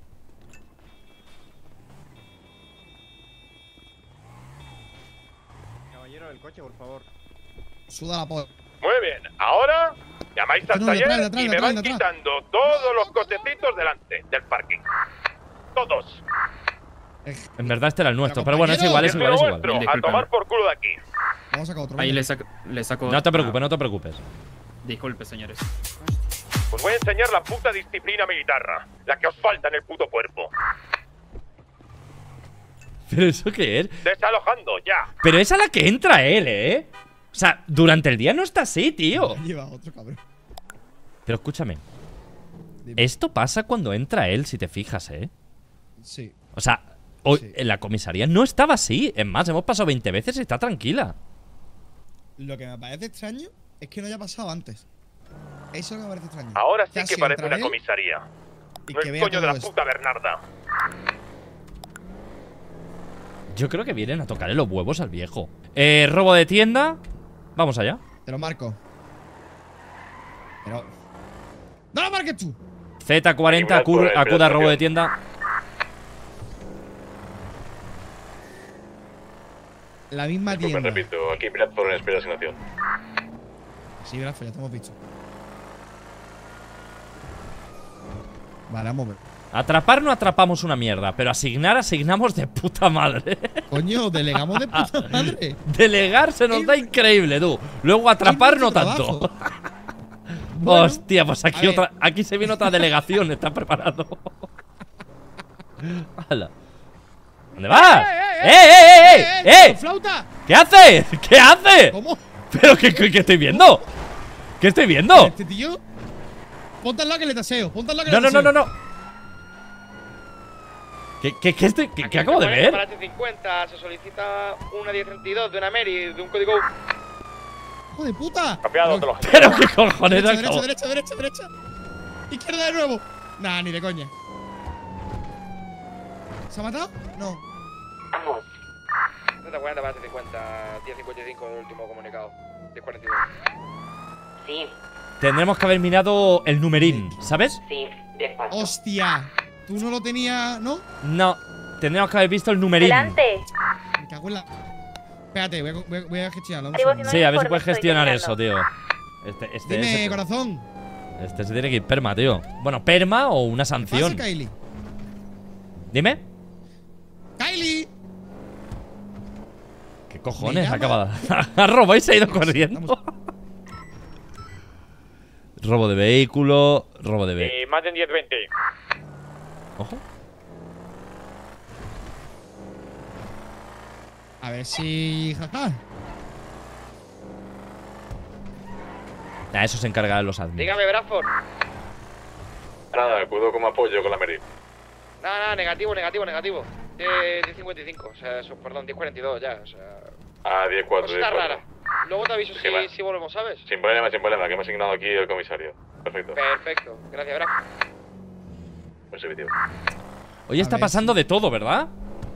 Caballero del coche, por favor. Suda la polla. Muy bien, ahora llamáis al No, taller detrás, detrás, y me detrás, van detrás. quitando todos los cochecitos delante del parking. Todos. En verdad este era el nuestro, pero bueno, es igual, es igual, es igual. Vuestro, a tomar por culo de aquí. Vamos a sacar otro. Ahí venga. le saco, le saco. No te preocupes, no te preocupes. Disculpe, señores. Os voy a enseñar la puta disciplina militar, la que os falta en el puto cuerpo. ¿Pero eso qué es? Desalojando, ya. Pero es a la que entra él, ¿eh? O sea, durante el día no está así, tío. Lleva otro cabrón. Pero escúchame. Dime. Esto pasa cuando entra él, si te fijas, ¿eh? Sí. O sea, hoy Sí. en la comisaría no estaba así. Es más, hemos pasado veinte veces y está tranquila. Lo que me parece extraño es que no haya pasado antes. Eso es lo que me parece extraño. Ahora sí Ya que si parece entra una él comisaría. y No que el vea coño de todo la esto. puta Bernarda. Yo creo que vienen a tocarle los huevos al viejo. Eh, robo de tienda. Vamos allá. Te lo marco. Pero. ¡No lo marques tú! Z cuarenta, acu- Espera, acuda a espera, robo de espera. tienda. La misma tienda. repito, aquí Bradford en espera de asignación. Sí, Bradford, ya te hemos visto. Vale, vamos a ver. Atrapar no atrapamos una mierda, pero asignar asignamos de puta madre. Coño, delegamos de puta madre. Delegar se nos da increíble, tú. Luego atrapar no tanto. Bueno, Hostia, pues a aquí ver. otra, aquí se viene otra delegación, está preparado. Hala. ¿Dónde vas? ¡Eh, eh, eh, eh! ¡Eh! ¡Flauta! ¿Qué hace? ¿Qué hace? ¿Cómo? ¿Pero qué, qué, qué estoy viendo? ¿Qué estoy viendo? Este tío. Ponte al lado que le taseo. Ponte al lado que No, le no, no, taseo. no, no. ¿Qué, qué, qué, estoy, qué, qué acabo de ver? Para H cincuenta se solicita una diez treinta y dos de una Mary, de un código. ¡Hijo de puta! Copiado, te lo Pero qué cojones Derecha, acabo. derecha, derecha, derecha, derecha. Izquierda de nuevo. Nah, ni de coña. ¿Se ha matado? No. Z cuarenta para H cincuenta, diez cincuenta y cinco del último comunicado. diez cuarenta y dos. Sí, Tendremos que haber mirado el numerín, ¿sabes? sí, despacio. ¡Hostia! Tú no lo tenías, ¿no? No, tendríamos que haber visto el numerín. Me cago en la. Espérate, voy a, voy a- voy a gestionarlo. un segundo. Sí, a ver si puedes gestionar eso, tío. Este, este, Dime, es- corazón. este se tiene que ir perma, tío. Bueno, perma o una ¿Qué pasa, sanción. Kylie? Dime. ¡Kylie! ¿Qué cojones? llama? Acaba de. Ha robado y se ha ido corriendo. Robo de vehículo. Robo de vehículo. Y más de diez veinte. Ojo. A ver si. Jaja. Ah, eso se encarga de los admins. Dígame, Bradford. Nada, acudo como apoyo con la Mary. Nada, nada, negativo, negativo, negativo. diez cincuenta y cinco, o sea, eso, perdón, diez cuarenta y dos ya, o sea. Ah, diez cuatro. Cosita rara. Luego te aviso Sí, si, va. si volvemos, ¿sabes? Sin problema, sin problema, que hemos asignado aquí el comisario. Perfecto. Perfecto, gracias, Bra. Buen servicio. Oye, está pasando de todo, ¿verdad?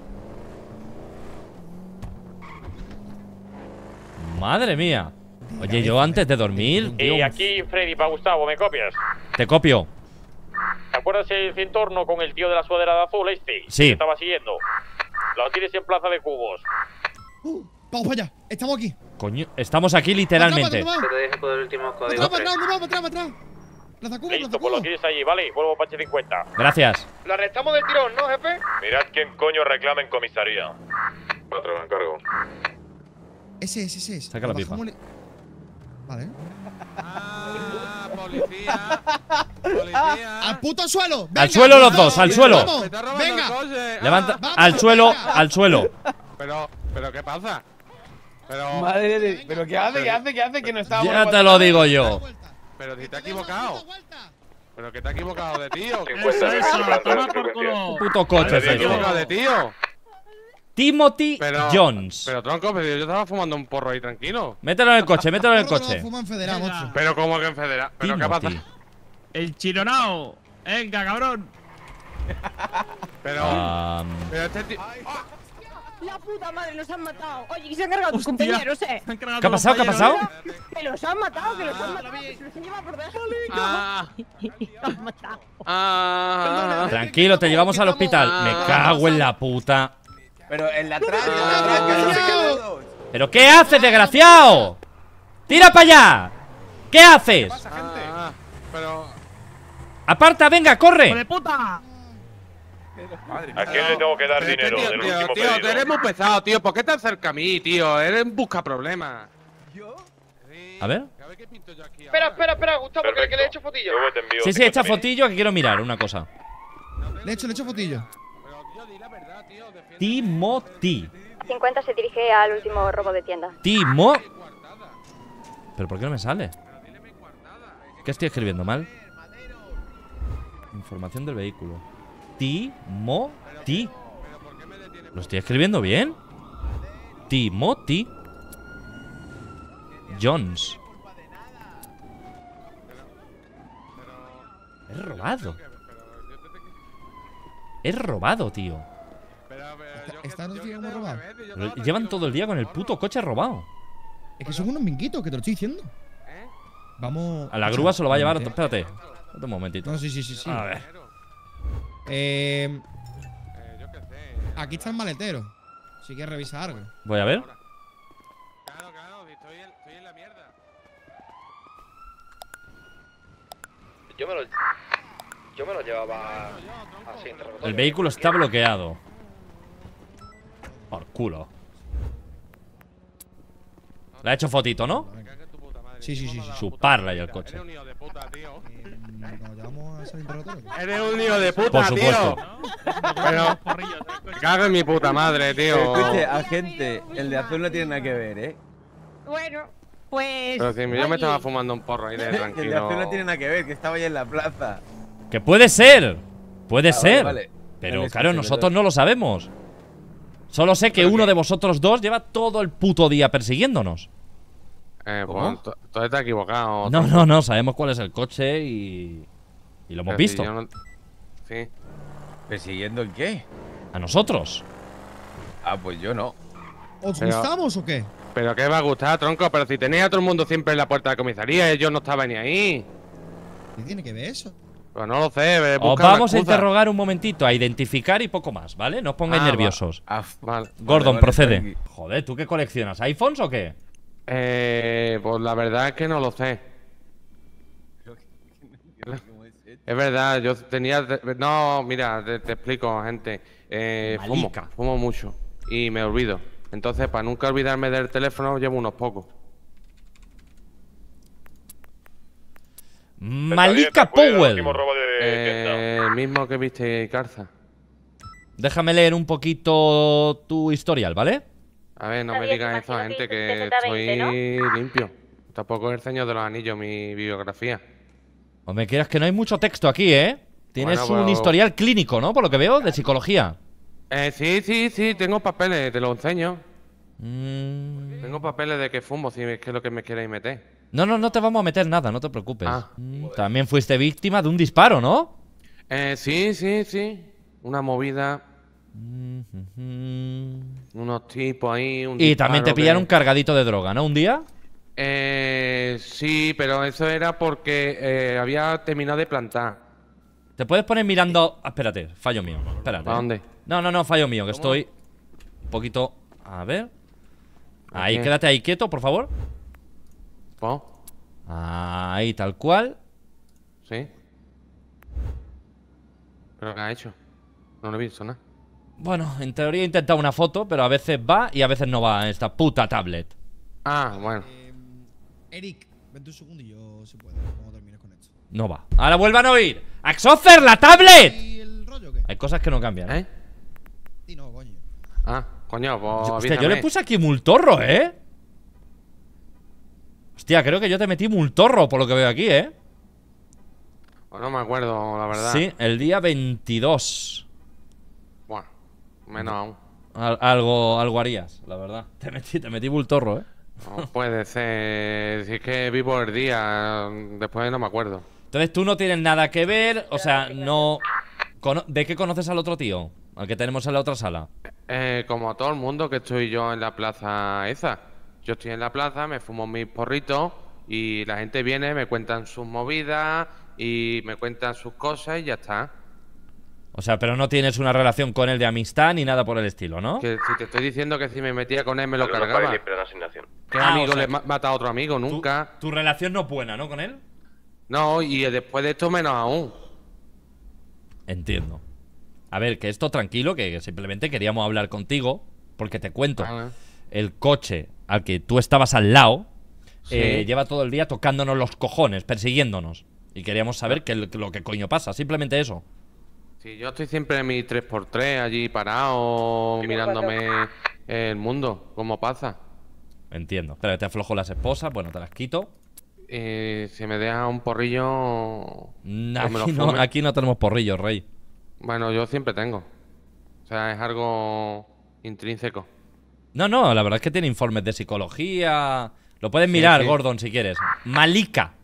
Madre mía. Oye, yo antes de dormir, tío, Y aquí, Freddy, para Gustavo, ¿me copias? te copio. ¿Te acuerdas el cintorno con el tío de la sudadera de azul, este? Sí. Que estaba siguiendo. Lo tienes en Plaza de Cubos. Uh, vamos para allá. Estamos aquí. Coño, estamos aquí literalmente. Atrás, Se te deje por el último código. atrás, atrás, atrás, atrás, atrás. Plaza Cuba, Listo, Plaza pues lo Cuba. tienes allí, ¿vale? Vuelvo para H cincuenta. Gracias. Lo arrestamos del tirón, ¿no, jefe? Mirad quién coño reclama en comisaría. Cuatro, me encargo. Ese es, ese es. Saca la pipa. Bajamos le- Vale. Ah, policía. Policía. ¡Al puto suelo! Al suelo los dos, al suelo. Vamos, Me está robando venga. el coche. Levanta. vamos, Al suelo, venga. al suelo. Pero, pero, ¿qué pasa? Pero, Madre de... ¿Pero qué hace? ¿Qué hace? ¿Qué hace? Que no estaba... Ya te lo digo yo. pero si te has equivocado. Pero que te has equivocado de tío. cincuenta, cincuenta, toma por culo. Puto coche, Te has Fefe. equivocado de tío. Timothy Pero, Jones. Pero tronco, pero yo estaba fumando un porro ahí tranquilo. Mételo en el coche, mételo en el Porro no coche. fuma en federal, mocho. Pero como que en federal. Pero qué Timothy. pasa. El chironao. Venga, cabrón. Pero, Um, pero este tío. La puta madre, los han matado. Oye, que se han cargado tus compañeros, eh. ¿Qué ha pasado? ¿Qué ha pasado? Que los han matado, que los han matado. Que se los han llevado por debajo. Ah, Los han matado. ah, Tranquilo, te llevamos al hospital. Me cago en la puta. Pero en la atrás, en la atrás, que no se quedó dos. ¿Pero qué haces, desgraciado? ¡Tira para allá! ¿Qué haces? ah, pero. ¡Aparta, venga, corre! ¡De puta! ¿A quién le tengo que dar Pero este dinero tío, del tío, último tío, pedido? tú eres muy pesado, tío. ¿Por qué te acercas a mí, tío? Eres un busca problemas. A ver. Espera, espera, espera, Gustavo, que, que le he hecho fotillo. Luego te envío Sí, sí, echa cincuenta mil. fotillo que quiero mirar una cosa. Le echo, le echo fotillo. Timothy. cincuenta se dirige al último robo de tienda. Timo. ¿Pero por qué no me sale? ¿Qué estoy escribiendo mal? Información del vehículo. Timothy. ¿Lo estoy escribiendo bien? Timothy Jones. Es robado. Es robado, tío. Esta no tiene como robado. Pero llevan todo el día con el puto coche robado. Es que son unos minguitos, que te lo estoy diciendo. Vamos. A la grúa se lo va a llevar. Espérate. Espérate un momentito. No, sí, sí, sí, sí. A ver. Eh. Aquí está el maletero. Si quieres revisar algo. Voy a ver. Yo me lo. Yo me lo llevaba así, interrogatorio. El vehículo está bloqueado. Por culo. Le ha hecho fotito, ¿no? Sí, sí, sí, sí. Chuparla y el coche. ¿Nos llevamos a hacer interrogatorio? Eres un hijo de puta, Por supuesto. tío. Pero. Me cago en mi puta madre, tío. Escuche, agente, el de azul no tiene nada que ver, ¿eh? Bueno, pues. Pero si yo me oye, estaba fumando un porro ahí de Que el de azul no tranquilo. tiene nada que ver, que estaba ya en la plaza. Que puede ser. Puede Ah, vale, ser. vale. Pero Vale, claro, sí, nosotros verdad. no lo sabemos. Solo sé que uno de vosotros dos lleva todo el puto día persiguiéndonos. Eh, ¿Cómo? pues, todo está equivocado. No, no, no. Sabemos cuál es el coche y. Y lo hemos Pero si visto. yo no- Sí. ¿Persiguiendo el qué? A nosotros. Ah, pues yo no. ¿Os Pero- gustamos o qué? Pero qué va a gustar, tronco. Pero si tenéis a todo el mundo siempre en la puerta de comisaría, yo no estaba ni ahí. ¿Qué tiene que ver eso? Pues no lo sé. eh, Os busca una vamos a excusa. interrogar un momentito, a identificar y poco más, ¿vale? No os pongáis Ah, va. nerviosos. Ah, Vale. Gordon, vale, procede. tranqui. Joder, ¿tú qué coleccionas? ¿iPhones o qué? Eh, pues la verdad es que no lo sé. Es verdad, yo tenía. No, mira, te, te explico, gente. Eh, fumo, Malica. fumo mucho y me olvido. Entonces, para nunca olvidarme del teléfono, llevo unos pocos. Malika ¿Cuál era el Powell. último robo de Eh, el mismo que viste Carza. Déjame leer un poquito tu historial, ¿vale? A ver, no Está me bien, digas eso, imagino que gente, dices que sesenta veinte, estoy limpio. Tampoco es el Señor de los Anillos mi biografía. Hombre, quieras que no hay mucho texto aquí, ¿eh? Tienes Bueno, un pero- historial clínico, ¿no? Por lo que veo, de psicología. Eh, sí, sí, sí, tengo papeles, te los enseño. Mm. Tengo papeles de que fumo, si es que es lo que me queréis meter. No, no, no te vamos a meter nada, no te preocupes. Ah. Mm, También fuiste víctima de un disparo, ¿no? Eh, sí, sí, sí. Una movida. Unos tipos ahí. Un Y también te disparo pillaron que- cargadito de droga, ¿no? Un día. Eh, sí, pero eso era porque eh, había terminado de plantar. Te puedes poner mirando. Ah, espérate, fallo mío. Espérate. ¿A dónde? No, no, no, fallo mío, que estoy un poquito. A ver. Ahí, qué? quédate ahí quieto, por favor. ¿Oh? Ahí, tal cual. Sí. ¿Pero qué ha hecho? No lo he visto, ¿no? Bueno, en teoría he intentado una foto, pero a veces va y a veces no va esta puta tablet. Ah, bueno. Eric, vente un segundillo si puedes, cuando termines con esto. No va. Ahora vuelvan a oír. ¡Axocer, la tablet! ¿Y el rollo qué? Hay cosas que no cambian. ¿Eh? Sí, no, coño. Ah, coño, pues Yo, hostia, yo avísame. le puse aquí multorro, ¿eh? Hostia, creo que yo te metí multorro por lo que veo aquí, ¿eh? Pues no me acuerdo, la verdad. Sí, el día veintidós. Bueno, menos aún. Al- algo, algo harías, la verdad. Te metí, te metí multorro, ¿eh? No puede ser. Si es que vivo el día, después no me acuerdo. Entonces tú no tienes nada que ver, o sea, no... cono- ¿De qué conoces al otro tío? Al que tenemos en la otra sala. Eh, como todo el mundo que estoy yo en la plaza esa. Yo estoy en la plaza, me fumo mis porritos y la gente viene, me cuentan sus movidas y me cuentan sus cosas y ya está. O sea, pero no tienes una relación con él de amistad ni nada por el estilo, ¿no? Que si te estoy diciendo que si me metía con él me lo Alumno cargaba. para libre de asignación. ¿Qué Ah, amigo o sea, le ma- mata a otro amigo? Nunca. Tu relación no es buena, ¿no? Con él. No, y después de esto menos aún. Entiendo. A ver, que esto tranquilo, que simplemente queríamos hablar contigo, porque te cuento. Vale. El coche al que tú estabas al lado Sí. eh, lleva todo el día tocándonos los cojones, persiguiéndonos. Y queríamos saber qué lo que coño pasa, simplemente eso. Sí, yo estoy siempre en mi tres por tres allí parado, mirándome el mundo, cómo pasa. Entiendo. Pero te aflojo las esposas, bueno, te las quito. Y si me deja un porrillo... Mm, pues me lo Aquí no, fume. aquí no tenemos porrillos, rey. Bueno, yo siempre tengo. O sea, es algo intrínseco. No, no, la verdad es que tiene informes de psicología. Lo puedes Sí, mirar, sí. Gordon, si quieres. Malika.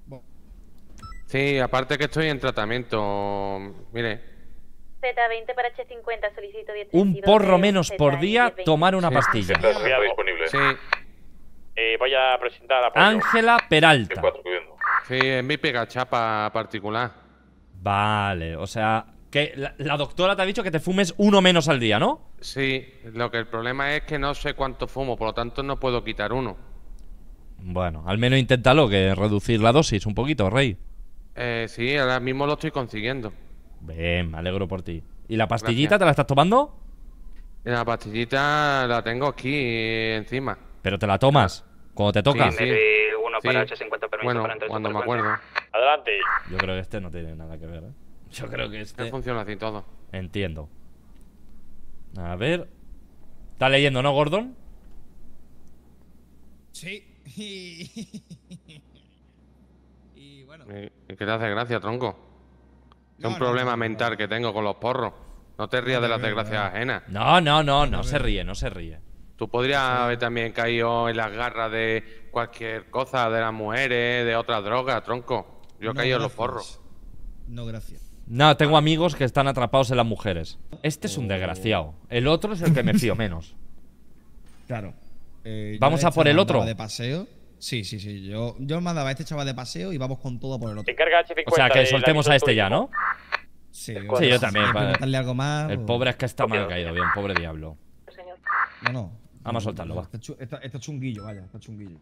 Sí, aparte que estoy en tratamiento... Mire, Z veinte para H cincuenta, solicito diez. Un porro menos por día, tomar una Sí. pastilla. Está disponible. sí, Eh, voy a presentar apoyo. Ángela Peralta. sí, es mi pegachapa particular. Vale, o sea, que la, la doctora te ha dicho que te fumes uno menos al día, ¿no? Sí, lo que el problema es que no sé cuánto fumo, por lo tanto no puedo quitar uno. Bueno, al menos inténtalo, que reducir la dosis un poquito, rey. Eh, sí, ahora mismo lo estoy consiguiendo. Bien, me alegro por ti. ¿Y la pastillita Gracias. te la estás tomando? La pastillita la tengo aquí encima. Pero te la tomas cuando te toca. Sí, sí. Uno Sí. para H cincuenta, permiso Bueno, para entrar en cuando me frecuencia. acuerdo. Adelante. Yo creo que este no tiene nada que ver, ¿eh? Yo creo que No este... funciona así todo. Entiendo. A ver... ¿Estás leyendo, no, Gordon? Sí. Y bueno. ¿Y y qué te hace gracia, tronco? Es No, un no, problema no, no, mental no. que tengo con los porros. No te rías No de te las veo, desgracias no. ajenas. No, no, no, no se ríe, no se ríe. Tú podrías haber también caído en las garras de cualquier cosa, de las mujeres, de otras drogas, tronco. Yo he No, caído en los gracias. porros. No, gracias. No, tengo amigos que están atrapados en las mujeres. Este es un desgraciado. El otro es el que me fío menos. Claro. Eh, yo ¿Vamos este a por el lo otro? mandaba de paseo. Sí, sí, sí. Yo, yo mandaba a este chaval de paseo y vamos con todo por el otro. Encarga H cincuenta. O sea, que de soltemos la a este ya, ¿no? Sí, Sí, yo también. Si pa- preguntarle algo más. El o- pobre es que está mal caído, bien, pobre diablo. No, no. Vamos a soltarlo, va. Está, chu- está- está chunguillo, vaya, está chunguillo.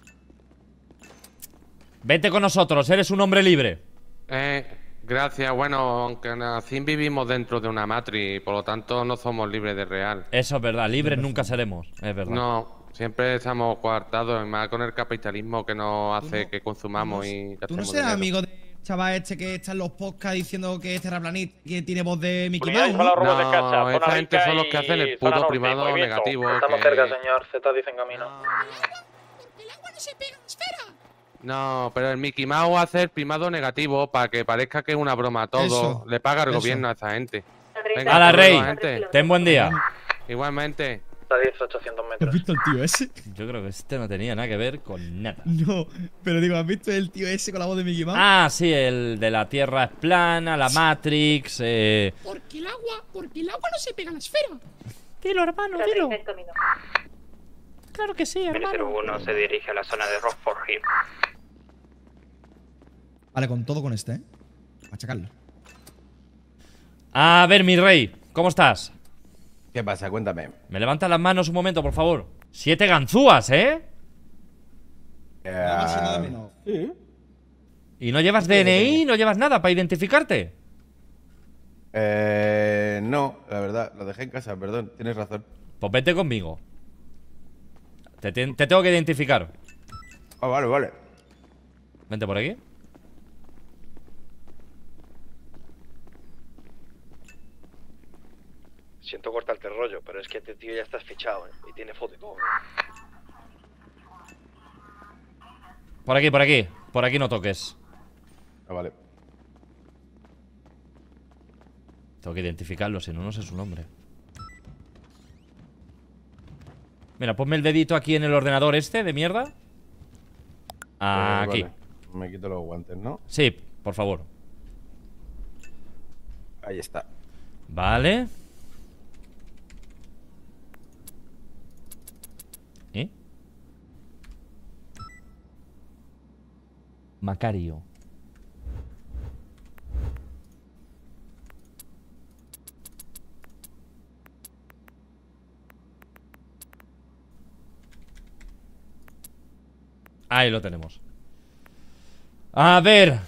Vete con nosotros, eres un hombre libre. Eh, gracias. Bueno, aunque así vivimos dentro de una matriz, por lo tanto no somos libres de real. Eso es verdad, libres nunca seremos, es verdad. No, siempre estamos coartados, y más con el capitalismo que nos hace que consumamos y ¿Tú no gastemos serás dinero. amigo del chaval este que está en los podcasts diciendo que es terraplanista, que tiene voz de Mickey Unidades Mouse? para los ¿no? robos de cacha, No, zona esa gente rica son los que y hacen el zona puto norte, primado movimiento. negativo. Estamos que- cerca, señor. Z dice en camino. No, pero el Mickey Mouse hace el primado negativo para que parezca que es una broma todo. Eso, Le paga el eso. gobierno a esa gente. A la hasta Rey, luego, gente. ten buen día. Igualmente. Está a diez, ochocientos ¿Has metros. visto el tío ese? Yo creo que este no tenía nada que ver con nada. No, pero digo, ¿has visto el tío ese con la voz de Mickey Mouse? Ah, sí, el de la Tierra es plana, la Matrix, eh... Porque el agua, porque el agua no se pega a la esfera. Dilo, hermano, dilo. camino. Claro que sí, cero cero hermano. uno se dirige a la zona de Rockford Hill. Vale, con todo con este, ¿eh? Machacarlo. A ver, mi rey, ¿cómo estás? ¿Qué pasa? Cuéntame. ¿Me levantas las manos un momento, por favor? Siete ganzúas, ¿eh? Nada más y nada menos. Sí. ¿Y no llevas D N I? ¿No llevas nada para identificarte? Eh, no, la verdad, lo dejé en casa, perdón, tienes razón. Pues vete conmigo. Te, te- te tengo que identificar. Ah, vale, vale. Vente por aquí. Siento cortarte el rollo, pero es que este tío ya está fichado, ¿eh? Y tiene foto y todo. Por aquí, por aquí. Por aquí no toques. Ah, vale. Tengo que identificarlo, si no, no sé su nombre. Mira, ponme el dedito aquí en el ordenador este de mierda. Aquí. Eh, vale. Me quito los guantes, ¿no? Sí, por favor. Ahí está. Vale. ¿Eh? Macario. Ahí lo tenemos. A ver.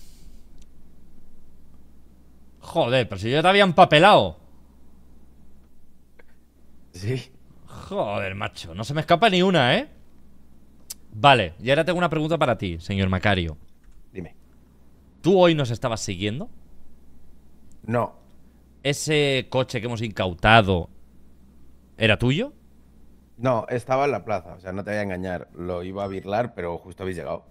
Joder, pero si yo te había empapelado. Sí. Joder, macho, no se me escapa ni una, ¿eh? Vale, y ahora tengo una pregunta para ti, señor Macario. Dime. ¿Tú hoy nos estabas siguiendo? No. ¿Ese coche que hemos incautado era tuyo? No, estaba en la plaza, o sea, no te voy a engañar. Lo iba a birlar, pero justo habéis llegado.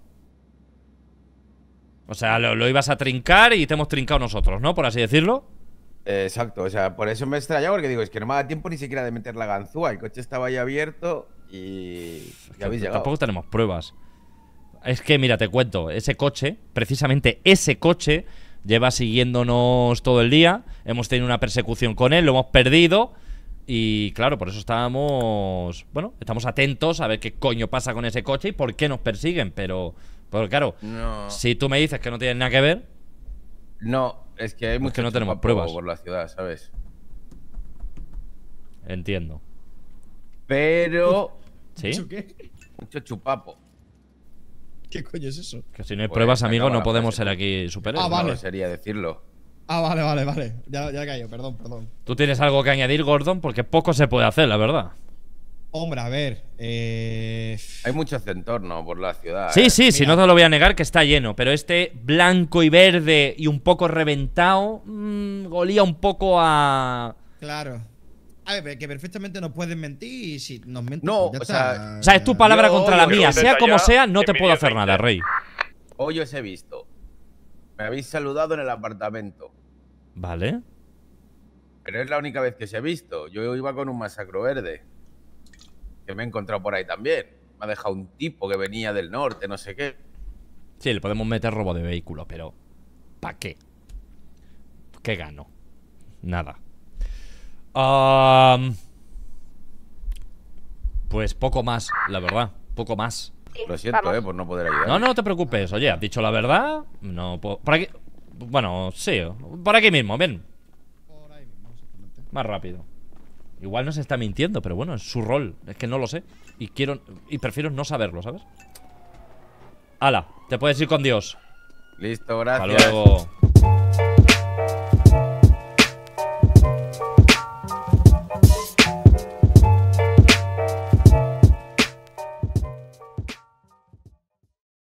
O sea, lo, lo ibas a trincar y te hemos trincado nosotros, ¿no? Por así decirlo. Eh, exacto, o sea, por eso me he extrañado, porque digo, es que no me da tiempo ni siquiera de meter la ganzúa. El coche estaba ahí abierto y ya habéis llegado. Tampoco tenemos pruebas. Es que, mira, te cuento. Ese coche, precisamente ese coche, lleva siguiéndonos todo el día. Hemos tenido una persecución con él, lo hemos perdido. Y claro, por eso estábamos... Bueno, estamos atentos a ver qué coño pasa con ese coche y por qué nos persiguen. Pero, pero claro, No. si tú me dices que no tienes nada que ver... No, es que hay Pues mucho que no tenemos chupapo pruebas. por la ciudad, ¿sabes? Entiendo. Pero... ¿Sí? ¿Eso qué? Mucho chupapo. ¿Qué coño es eso? Que si no hay Pues pruebas, se amigo, acaba no la podemos frase. ser aquí superhéroes. Ah, vale. No sería decirlo. Ah, vale, vale, vale. Ya, ya he caído, perdón, perdón. ¿Tú tienes algo que añadir, Gordon? Porque poco se puede hacer, la verdad. Hombre, a ver. Eh... Hay mucho centorno por la ciudad. Sí, ¿eh? sí, si no te lo voy a negar que está lleno. Pero este blanco y verde y un poco reventado mmm, olía un poco a... Claro. A ver, que perfectamente nos pueden mentir y si nos mienten. No, pues ya o sea, está. O sea, es tu palabra Yo- contra la yo- mía. Sea como ya, sea, no te en puedo hacer veinte. nada, Rey. Hoy os he visto. Me habéis saludado en el apartamento. Vale. Pero es la única vez que os he visto. Yo iba con un masacro verde. Que me he encontrado por ahí también. Me ha dejado un tipo que venía del norte, no sé qué. Sí, le podemos meter robo de vehículo, pero... ¿para qué? ¿Qué gano? Nada. Am, pues poco más, la verdad. Poco más. Lo siento, Vamos. eh, por no poder ayudar. No, no te preocupes. Oye, has dicho la verdad. No puedo... Por aquí... Bueno, sí. Por aquí mismo, ven. Por ahí mismo, exactamente. Más rápido. Igual nos está mintiendo, pero bueno, es su rol. Es que no lo sé. Y quiero... Y prefiero no saberlo, ¿sabes? Hala, te puedes ir con Dios. Listo, gracias. Hasta luego.